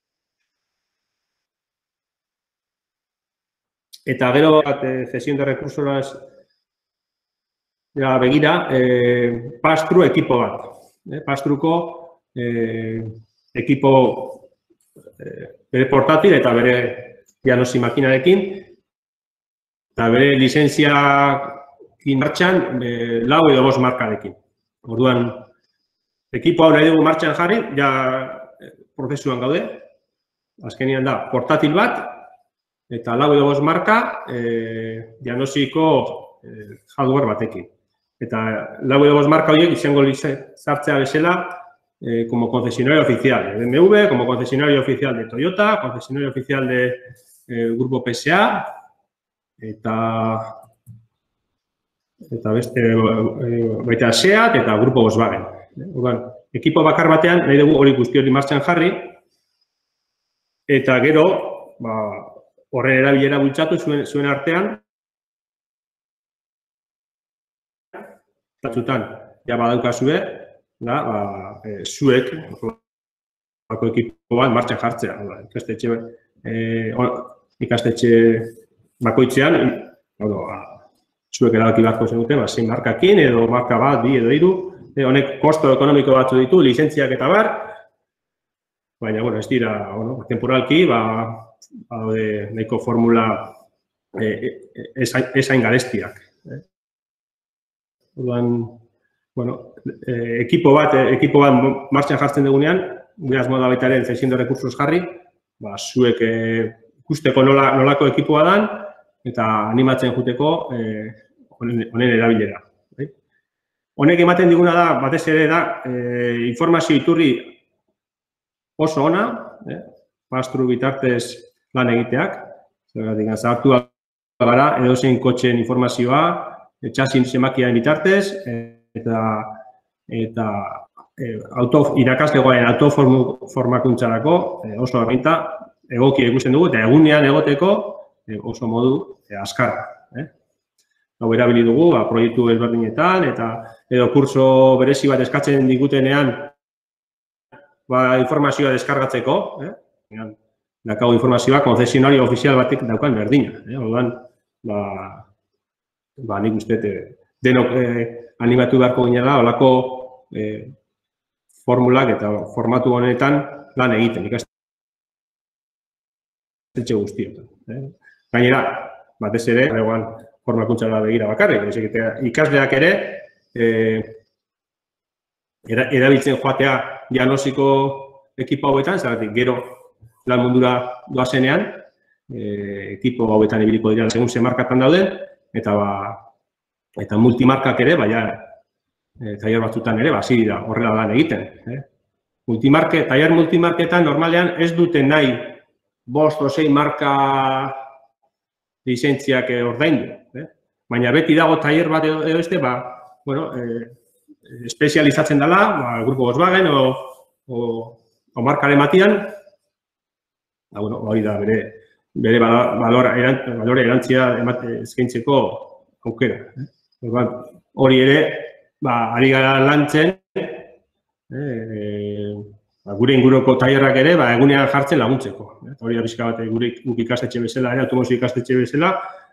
Eta gero bat, e, cesión de recursos ja, begira, eh, pastru ekipo bat. Eh, pastruko eh, ekipo eh, bere portatil eta bere diagnosi makinarekin, eta bere lizentziakin martxan eh, lau edo bost markarekin. Orduan, ekipo hau nahi dugu martxan jarri, ja prozesuan gaude. Azkenean da, portatil bat, eta lau edo bost marka eh, diagnosiko eh, hardware batekin. Eta lau edo bost marka horiek izango sartzea bezala eh, como concesionario oficial de B M W, como concesionario oficial de Toyota, concesionario oficial de eh, Grupo P S A, eta eta beste eh, baita Seat eta Grupo Volkswagen. Orduan, ekipo bakar batean nahi dugu hori guzti hori martxan jarri, eta gero, ba, horren erabilera bultzatu zuen, zuen artean, batzutan, ja badaukazue, da, ba, e, zuek, bako ekipo bat martxan jartzea. Ikastetxe, e, ikastetxe bakoitzean, bueno, ba, zuek erabaki beharko zenuten, ba, zein markakin, edo marka bat, bi edo hiru, e, honek kosto ekonomiko batzu ditu, lizentziak eta bar, baina, bueno, ez dira, bueno, temporalki, ba, ba, nahiko formula e, esain garestiak. Eh? Orduan, bueno, eh, ekipo bat, eh, ekipo bat martxan jartzen dugunean, gure asmoa da baita ere cesión de recursos jarri, ba, zuek eh, ikusteko nola, nolako ekipoa dan, eta animatzen juteko eh, honen, honen erabilera. Bai? Honek ematen diguna da, batez ere da, eh, informazio iturri oso ona, eh, pastru bitartez lan egiteak, zergatik, zahartu gara, edozein kotxen informazioa, txasin zemakiaren bitartez, eta, eta e, auto, irakaslegoaren autoformakuntzarako e, oso errainta egokia ikusten dugu, eta egunean egoteko e, oso modu e, askarra. Eh? Hau erabili dugu, ba, proiektu ezberdinetan, eta edo kurso berezi bat eskatzen digutenean ba, informazioa deskargatzeko. Eh? dakago informazioa konzesionario ofizial batek daukan berdina. Orduan, ba, ba, nik uste denok animatu beharko ginela, holako formulak eta formatu honetan lan egiten, ikastetxe guztiotan. Gainera, batez ere, formakuntzara begira bakarrik, ikasleak ere, erabiltzen joatea diagnostiko ekipo hauetan, zeratik gero lan mundura doazenean, ekipo hauetan ibiliko dira segun ze markatan dauden, eta multimarkak ere, baina tailer batzutan ere, hasi dira horrela lan egiten. Tailer multimarketan normalean ez dute nahi bost o sei marka lizentziak ordaindu. Baina beti dago tailer bat edo beste, espezializatzen dela, Grupo Volkswagen o markaren batian, hori da bere balore erantzia eskaintzeko aukera. Hori ere, ari gara lantzen, gure inguruko tailerrak ere egunean jartzen laguntzeko. Hori da pixka bat guk ikastetxe bezala, automozio ikastetxe bezala,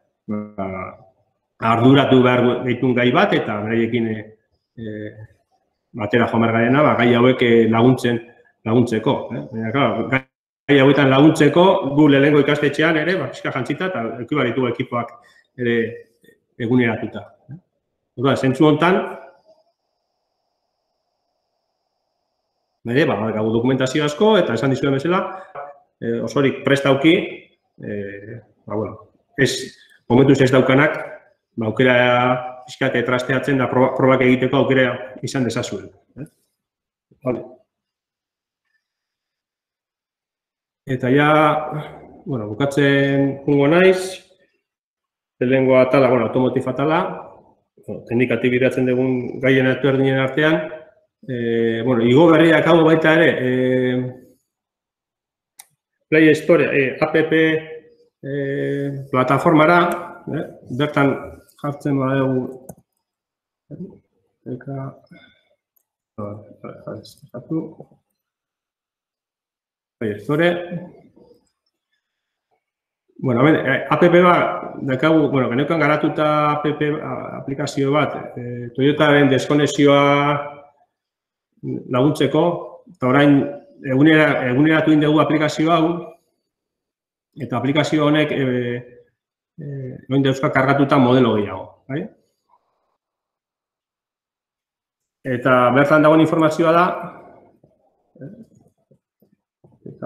arduratu behar gaitun gai bat eta beraiekin batera joan behar garena, gai hauek laguntzeko. Gai hauetan laguntzeko, gu lehenengo ikastetxean ere, pixka jantzita eta eukibar ditugu ekipoak ere eguneratuta. Zentzu honetan, bere, gau dokumentazio asko eta esan dizuen bezala, osorik prestauki, momentuz ez daukanak, aukera pixkat trasteatzen da probak egiteko aukera izan dezazuen. Eta ja, bukatzen jungo naiz, lehenengo atala, automotif atala, teknikatik bideratzen dugun gaien erdinen artean, igo berriak hau baita ere, Play Store, app plataformara, bertan jartzen badegu, Play Store, Bueno, app bat, dakagu, bueno, geneukan garatuta app aplikazio bat, Toyotaren deskonexioa laguntzeko, eta orain eguneratu indegu aplikazio hau, eta aplikazio honek oin dauzka kargatuta modelo gehiago. Eta bertan dagoen informazioa da, eta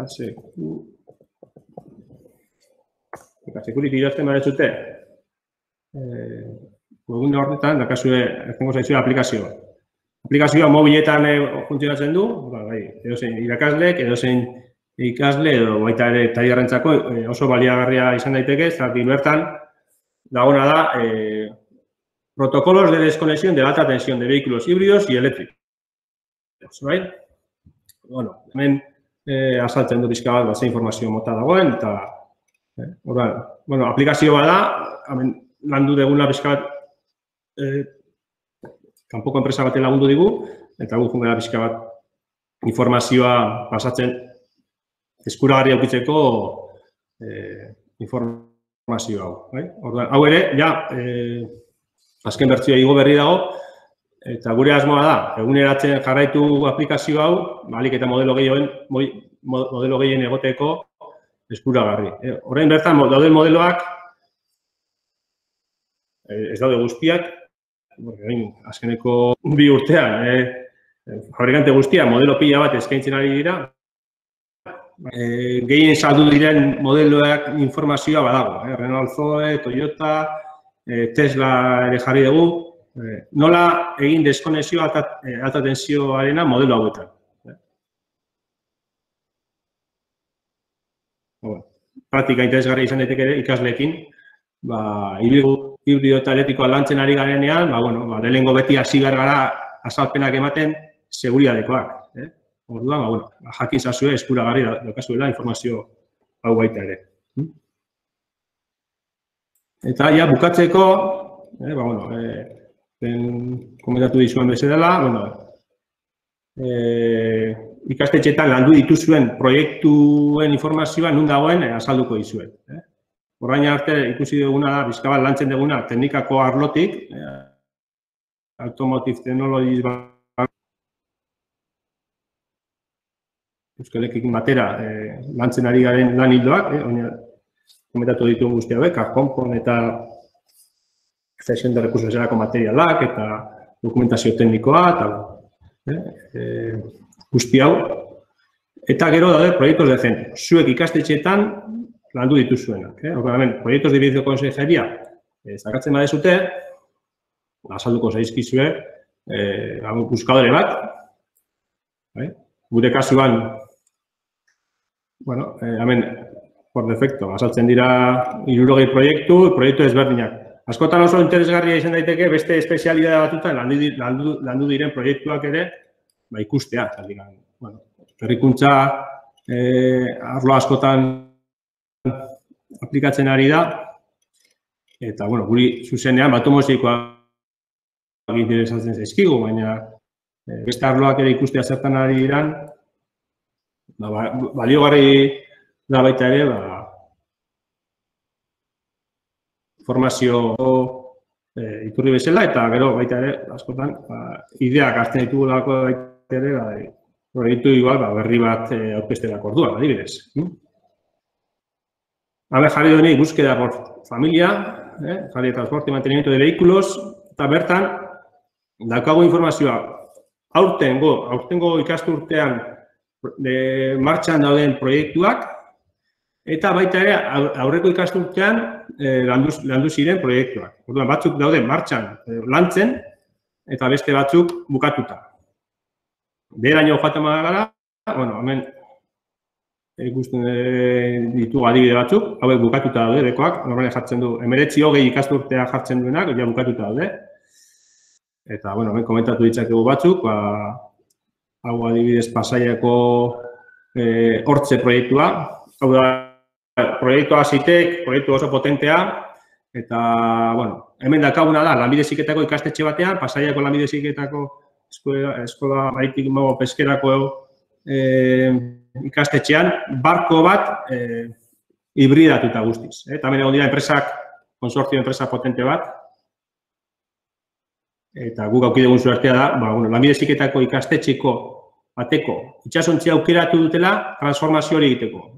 Sekurik idazten badezute, egun horretan, dakazue, eztengo zaizue aplikazioa. Aplikazioa mobiletan funtzionatzen du, edozein irakaslek, edozein ikasle, edo baita ere tailerrentzako oso baliagarria izan daiteke, zergatik bertan, dagoena da, protocolos de desconexión de alta tensión de vehículos híbridos y eléctricos. Bueno, hemen azaltzen du pixka bat, ze informazio mota dagoen, eta Bueno, aplikazio bada, landu deguna pixka bat, kanpoko enpresa baten lagundu digu, eta gu jungela pixka bat informazioa pasatzen eskuragarri aukitzeko informazio hau. Hau ere, ja, azken bertzioa igo berri dago, eta gure asmoa da, eguneratzen jarraitu aplikazio hau, balik eta modelo gehien egoteko, eskuragarri. Horrein bertan, dauden modeloak, ez daude guztiak, azkeneko bi urtean, fabrikante guztiak modelo pila bat eskaintzen ari dira, gehien saldu diren modeloak informazioa badago. Renault Zoe, Toyota, Tesla ere jarri dugu, nola egin deskonexio alta tensioarena modelo hauetan. Praktika interesgarri izan daiteke ere ikasleekin, hibrido eta elektrikoa lantzen ari garenean, lehenengo beti hasi behar gara azalpenak ematen seguridadekoak. Orduan, jakin zazue eskuragarri daukazuela informazio hau baita ere. Eta ja, bukatzeko, komentatu dizuen bezala, ikastetxeetan landu dituzuen proiektuen informazioa nun dagoen azalduko dizuet. Orain arte ikusi duguna da, bizka bat lantzen duguna teknikako arlotik, Automotive Technologies Euskalekin batera lantzen ari garen lan hildoak, komentatu ditugu guzti hauek, Arkonpon eta Gestión de Recursos Eserako materialak eta dokumentazio teknikoa, eta guzti hau. Eta gero daude proiektos de centro. Zuek ikastetxeetan landu dituzuenak. Horregamen, proiektos de bideo konsejeria zakatzen badezute, azalduko zaizkizue, buskadore bat. Gure kasuan, bueno, hemen, por defecto, azaltzen dira hirurogei proiektu, proiektu ezberdinak. Askotan oso interesgarria izan daiteke beste espezialidade batutan landu diren proiektuak ere ikustea. Berrikuntza arlo askotan aplikatzen ari da, eta guri zuzenean batomozikoa interesatzen zaizkigu, baina beste arloak ere ikustea zertan ari diran, baliogarri da baita ere, informazio iturri bezala, eta gero baita ere, askotan, ideak hartzen ditugulako baita ere, proiektu igual berri bat aurkezterako orduan, adibidez. Habe jarri doni búsqueda por familia, jarri transporte y mantenimiento de vehículos, eta bertan, daukagu informazioa, aurtengo, aurtengo ikasturtean martxan dauden proiektuak, eta baita ere aurreko ikasturtean landu ziren proiektuak. Orduan, batzuk daude martxan lantzen, eta beste batzuk bukatuta. Beheraino joaten gara, bueno, hemen ikusten ditugu adibide batzuk, hauek bukatuta daude, bekoak, normalen jartzen du, hemeretzi hogei ikasturtea jartzen duenak, ja bukatuta daude. Eta, bueno, hemen komentatu ditzakegu batzuk, hau adibidez Pasaiako hortze proiektua, hau da, proiektua zitek, proiektu oso potentea, eta, bueno, hemen dakaguna da, lanbide heziketako ikastetxe batean, Pasaiako lanbide heziketako eskola maitik mogo peskerako ikastetxean, barko bat hibridatuta guztiz. Eta hemen egon dira enpresak, konsortzio enpresa potente bat, eta guk auki dugun zuertea da, lanbide heziketako ikastetxeko bateko itxasontzia aukeratu dutela transformazio hori egiteko.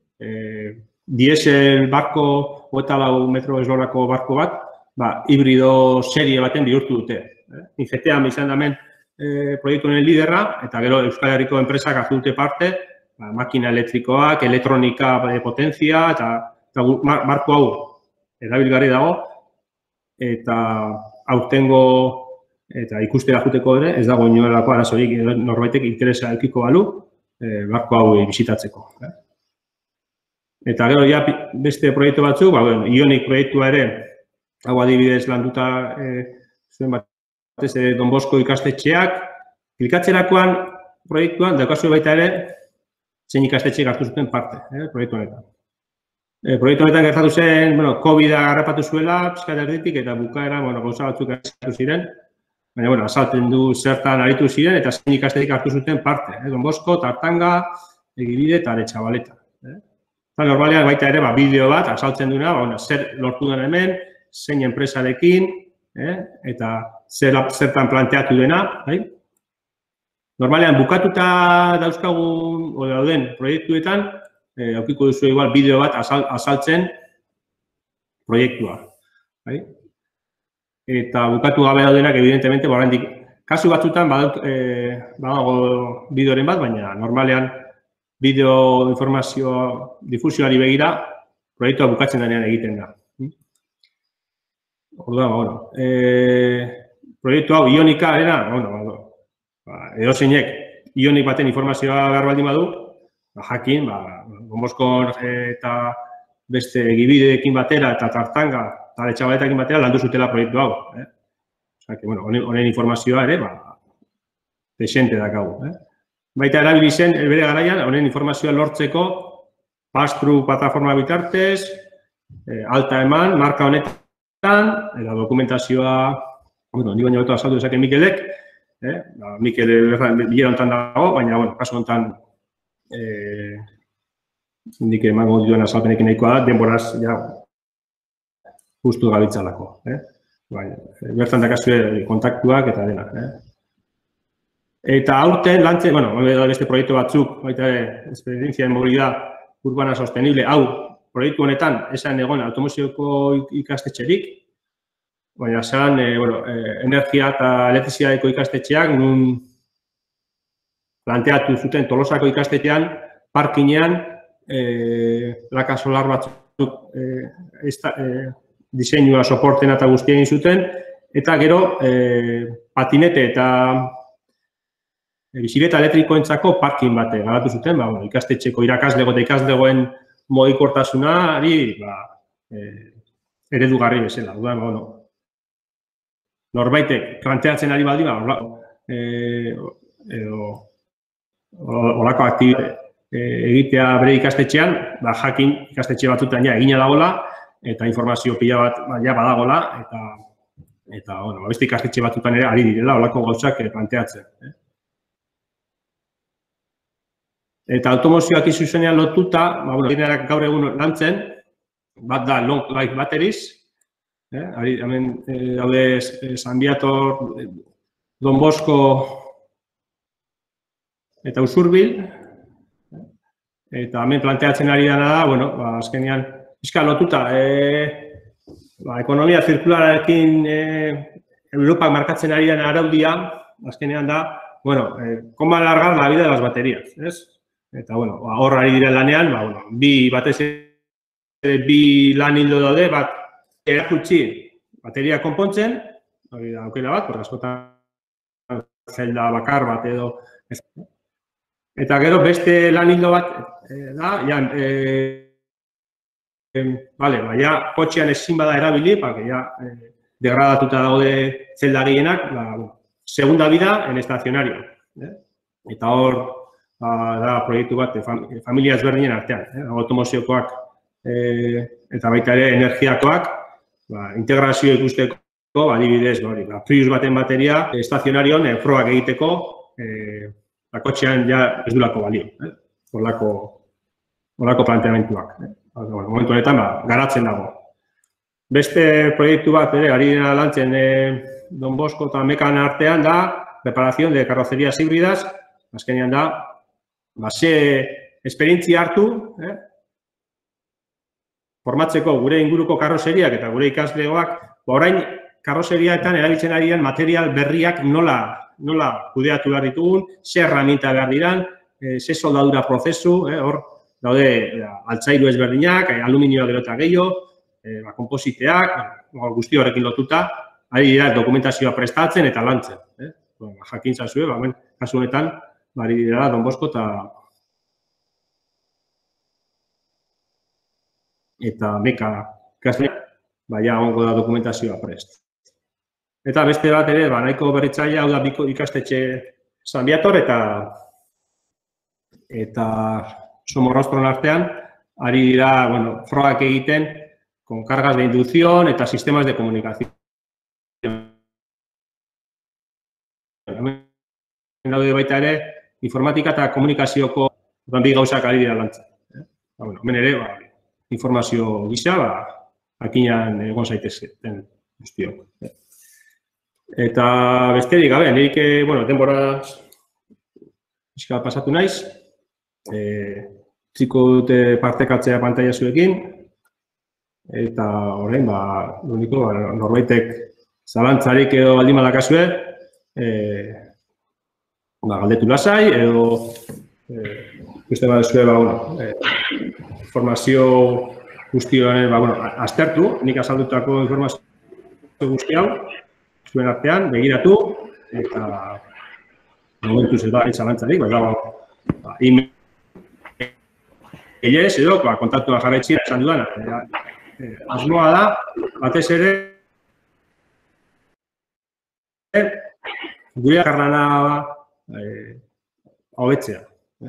Diesel barko, hogeita lau metro eslorako barko bat, hibrido serie baten bihurtu dute. Infetean izan da hemen proiektu honen liderra, eta gero Euskal Herriko enpresak hartu dute parte, makina elektrikoak, elektronika potentzia, eta barko hau erabilgarri dago, eta aurtengo eta ikustera juteko ere, ez dago inoelako arazorik norbaitek interesa edukiko balu, barko hau bisitatzeko. Eta gero, ja, beste proiektu batzuk, Ionic proiektua ere, hau adibidez landuta zuen batez Don Bosco ikastetxeak, klikatzerakoan proiektuan, daukazu baita ere, zein ikastetxeak hartu zuten parte, proiektu honetan. Proiektu honetan gertatu zen, COVID-a harrapatu zuela, pizkat erditik, eta bukaera, gauza batzuk hartu ziren, baina, bueno, azaltzen du zertan aritu ziren, eta zein ikastetxeak hartu zuten parte. Don Bosco, Tartanga, Egibide eta Aretxabaleta. Eta normalean baita ere, bideo bat, azaltzen duena, zer lortu den hemen, zein enpresarekin, eta zertan planteatu dena. Normalean, bukatuta dauzkagun, o dauden proiektuetan, aukiko duzu igual bideo bat azaltzen proiektua. Eta bukatu gabe daudenak, evidentemente, oraindik kasu batzutan badago bideoren bat, baina normalean bideo informazio difusioari begira, proiektua bukatzen denean egiten da. Orduan, bueno, proiektu hau Ionika arena, edozeinek Ionic baten informazioa behar baldin badu, jakin, Don Bosco eta beste Egibideekin batera eta Tartanga eta Aretxabaletakin batera landu zutela proiektu hau. Honen informazioa ere, desente dakagu. Baita erabili zen, bere garaian, honen informazioa lortzeko Pastru plataforma bitartez, alta eman, marka honetan, eta dokumentazioa, bueno, ni baina beto azaldu dezake Mikelek, eh? Ba, nik ere bilera honetan dago, baina, bueno, kasu honetan eh, nik emango duen azalpenekin nahikoa da, denboraz, ja, justu gabitzalako, eh? Baina, bertan dakazue kontaktuak eta dena, eh? Eta aurten lantzen, bueno, beste proiektu batzuk, baita esperientzia en movilidad urbana sostenible, hau, proiektu honetan, esan egon automozioko ikastetxerik, baina esan, e, bueno, e, energia eta elektrizitateeko ikastetxeak, nun planteatu zuten Tolosako ikastetxean, parkinean, e, laka solar batzuk e, esta, e, diseinua, soporten eta guztien zuten, eta gero, e, patinete eta bizikleta elektrikoentzako parkin bate garatu zuten, ba, bueno, ikastetxeko irakaslego eta ikaslegoen mugikortasunari ba, e, eredugarri bezala. Dudan, bueno, norbaitek planteatzen ari baldi, ba, e, edo olako aktibitate e, egitea bere ikastetxean, ba, jakin ikastetxe batzutan ja egina dagoela, eta informazio pila bat ba, ja badagoela, eta, eta bueno, beste ikastetxe batzutan ere ari direla olako gauzak planteatzen. Eh? Eta automozioak izuzenean lotuta, ba, bueno, gaur egun lantzen, bat da long life batteries, eh? Ari, hemen, daude eh, San Viator, eh, Don Bosco eta Usurbil, eh? Eta hemen planteatzen ari dena da, bueno, ba, azkenean, pixka lotuta, eh, ba, ekonomia zirkulararekin eh, Europak markatzen ari dena araudia, azkenean da, bueno, eh, cómo alargar la vida de las baterías, ez? Eta, bueno, hor ari diren lanean, ba, bueno, bi batez ere bi lan hildo daude, bat erakutsi bateria konpontzen, hori da aukera bat, por askotan zelda bakar bat edo. Eta gero beste lan hildo bat eh, da, ja, eh, eh, vale, ba, ja, kotxean ezin bada erabili, ba, ja, eh, degradatuta daude zelda gehienak, ba, segunda vida en estacionario. Eh? Eta hor, da proiektu bat familia ezberdinen artean, eh? Automoziokoak eh, eta baita ere energiakoak, ba, integrazio ikusteko, adibidez, ba, ba, Prius baten bateria, estazionarion eh, frogak egiteko, eh, kotxean ja ez dulako balio, eh? Horlako, horlako planteamentuak. Eh? Bueno, momentu honetan, ba, garatzen dago. Beste proiektu bat, ere, ari dena lantzen eh, Don Bosco eta Mekan artean da, preparación de carrocerías híbridas, azkenean da, ba, ze esperientzia hartu, eh? Formatzeko gure inguruko karrozeriak eta gure ikaslegoak, ba, orain karrozeriaetan erabiltzen ari diren material berriak nola, nola kudeatu behar ditugun, ze herramienta behar diran, eh, ze soldadura prozesu, eh? Hor, daude, ja, altzairu ezberdinak, eh, aluminioa gero eta gehiago, eh, ba, kompositeak, ba, guzti horrekin lotuta, ari dira dokumentazioa prestatzen eta lantzen. Eh? Ba, jakin zazue, ba, kasu honetan, ari dira Don Bosco eta eta Meka ikasle, baina ongo da dokumentazioa prest. Eta beste bat ere, ba, nahiko berritzailea, hau da biko ikastetxe San Viator eta eta Somorrostron artean, ari dira, bueno, frogak egiten con cargas de inducción eta sistemas de comunicación. Daude baita ere, informatika eta komunikazioko bi gauzak ari dira lantzen. Eh? Ba, bueno, hemen ere, ba, informazio gisa, ba, akinan egon zaitezten guztiok. Eh? Eta besterik, gabe, nirik, bueno, denbora iska pasatu naiz, eh, txiko dute partekatzea pantaila zuekin, eta horrein, ba, uniko, ba, norbaitek zalantzarik edo baldin badakazue, eh, ba, galdetu lasai, edo uste bat zuen, ba, bueno, eh, informazio guztioan, ba, bueno, aztertu, nik azaldutako informazio guzti hau, zuen artean, begiratu, eta momentuz ez da itzalantzarik, ba, ba, email ez, edo, ba, kontaktua jarraitxia esan dudana. Eh, asmoa da, batez ere, gure akarlana eh, hobetzea. Eh?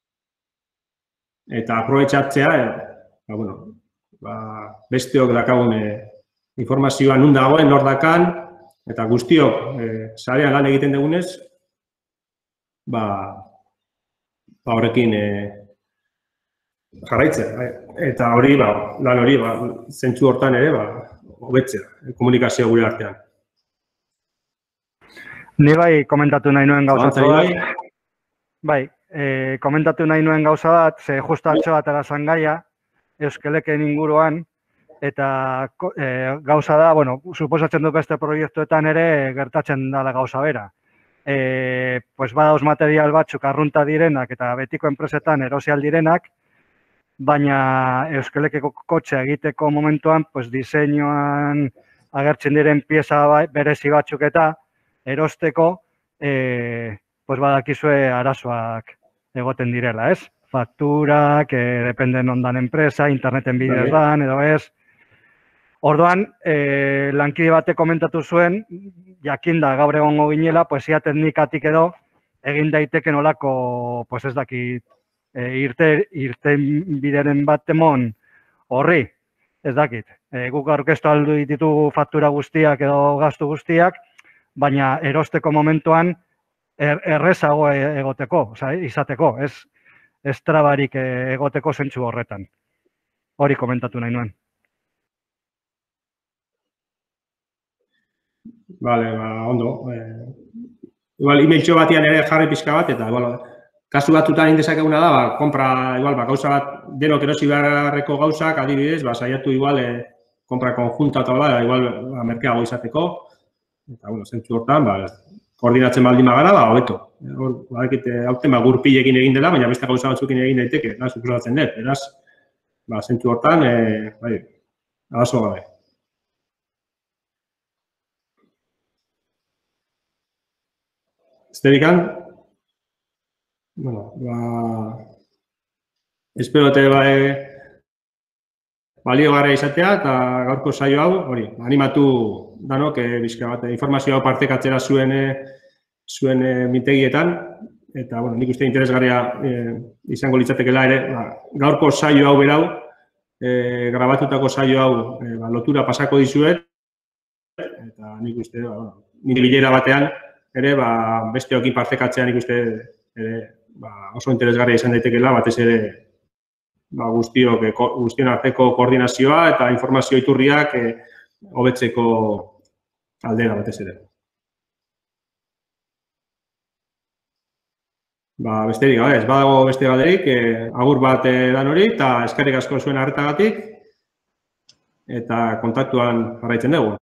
Eta aprobetxatzea, eh, ba, bueno, ba, besteok dakagun eh, informazioa nun dagoen, nor dakan, eta guztiok eh, sarean lan egiten dugunez, ba, ba horrekin e, jarraitzea. Eta hori, ba, lan hori, ba, zentzu hortan ere, ba, hobetzea, komunikazio gure artean. Ni bai komentatu nahi nuen gauza bat. Bai, e, komentatu nahi nuen gauza bat, ze justatxo bat erazan gaia, Euskeleken inguruan, eta e, gauza da, bueno, suposatzen dut beste proiektuetan ere gertatzen dala gauza bera. E, pues badauz material batzuk arrunta direnak eta betiko enpresetan erosial direnak, baina Euskelekeko kotxe egiteko momentuan, pues diseinuan agertzen diren pieza berezi batzuk eta erosteko, e, pues badakizue arazoak egoten direla, ez? Fakturak, e, dependen ondan enpresa, interneten bidez dan, edo ez. Orduan, e, lankide bate komentatu zuen, jakinda gaur egongo ginela, poesia teknikatik edo, egin daiteke nolako, pues ez dakit, e, irte, irten bideren bat emon horri, ez dakit. E, guk aurkeztu aldu ditugu faktura guztiak edo gastu guztiak, baina erosteko momentuan er, errezago egoteko, oza, izateko, ez, ez trabarik egoteko zentzu horretan. Hori komentatu nahi nuen. Bale, ba, ondo. Eh, igual, emailtxo batian ere jarri pixka bat, eta, bueno, kasu batutan indezakeguna da, ba, kompra, igual, ba, gauza bat, denok erosi beharreko gauzak, adibidez, ba, saiatu igual, eh, kompra konjunta eta bala, igual, ba, merkeago izateko, eta, bueno, zentzu hortan, ba, koordinatzen baldin bagara, ba, hobeto. Hor, badakite, hauten, ba, gurpilekin egin dela, baina beste gauza batzukin egin daiteke, da, suposatzen dut, beraz, ba, zentzu hortan, eh, bai, arazo gabe. Esterikan, bueno, ba, espero te ba, e, balio gara izatea eta gaurko saio hau, hori, animatu danok, e, bizka bat, informazio hau partekatzera zuen, e, zuen e, mintegietan, eta, bueno, nik uste interesgarria e, izango litzatekela ere, ba, gaurko saio hau berau, e, grabatutako saio hau e, ba, lotura pasako dizuet, eta nik uste, ba, bueno, nire bilera batean, ere, ba, besteokin partekatzean ikuste ere, ba, oso interesgarria izan daitekela, batez ere ba, guztiok, guztion arteko koordinazioa eta informazio iturriak e, hobetzeko aldera batez ere. Ba, besterik, ez badago beste galderik, e, agur bat dan hori, eta eskerrik asko zuen arretagatik, eta kontaktuan jarraitzen dugu.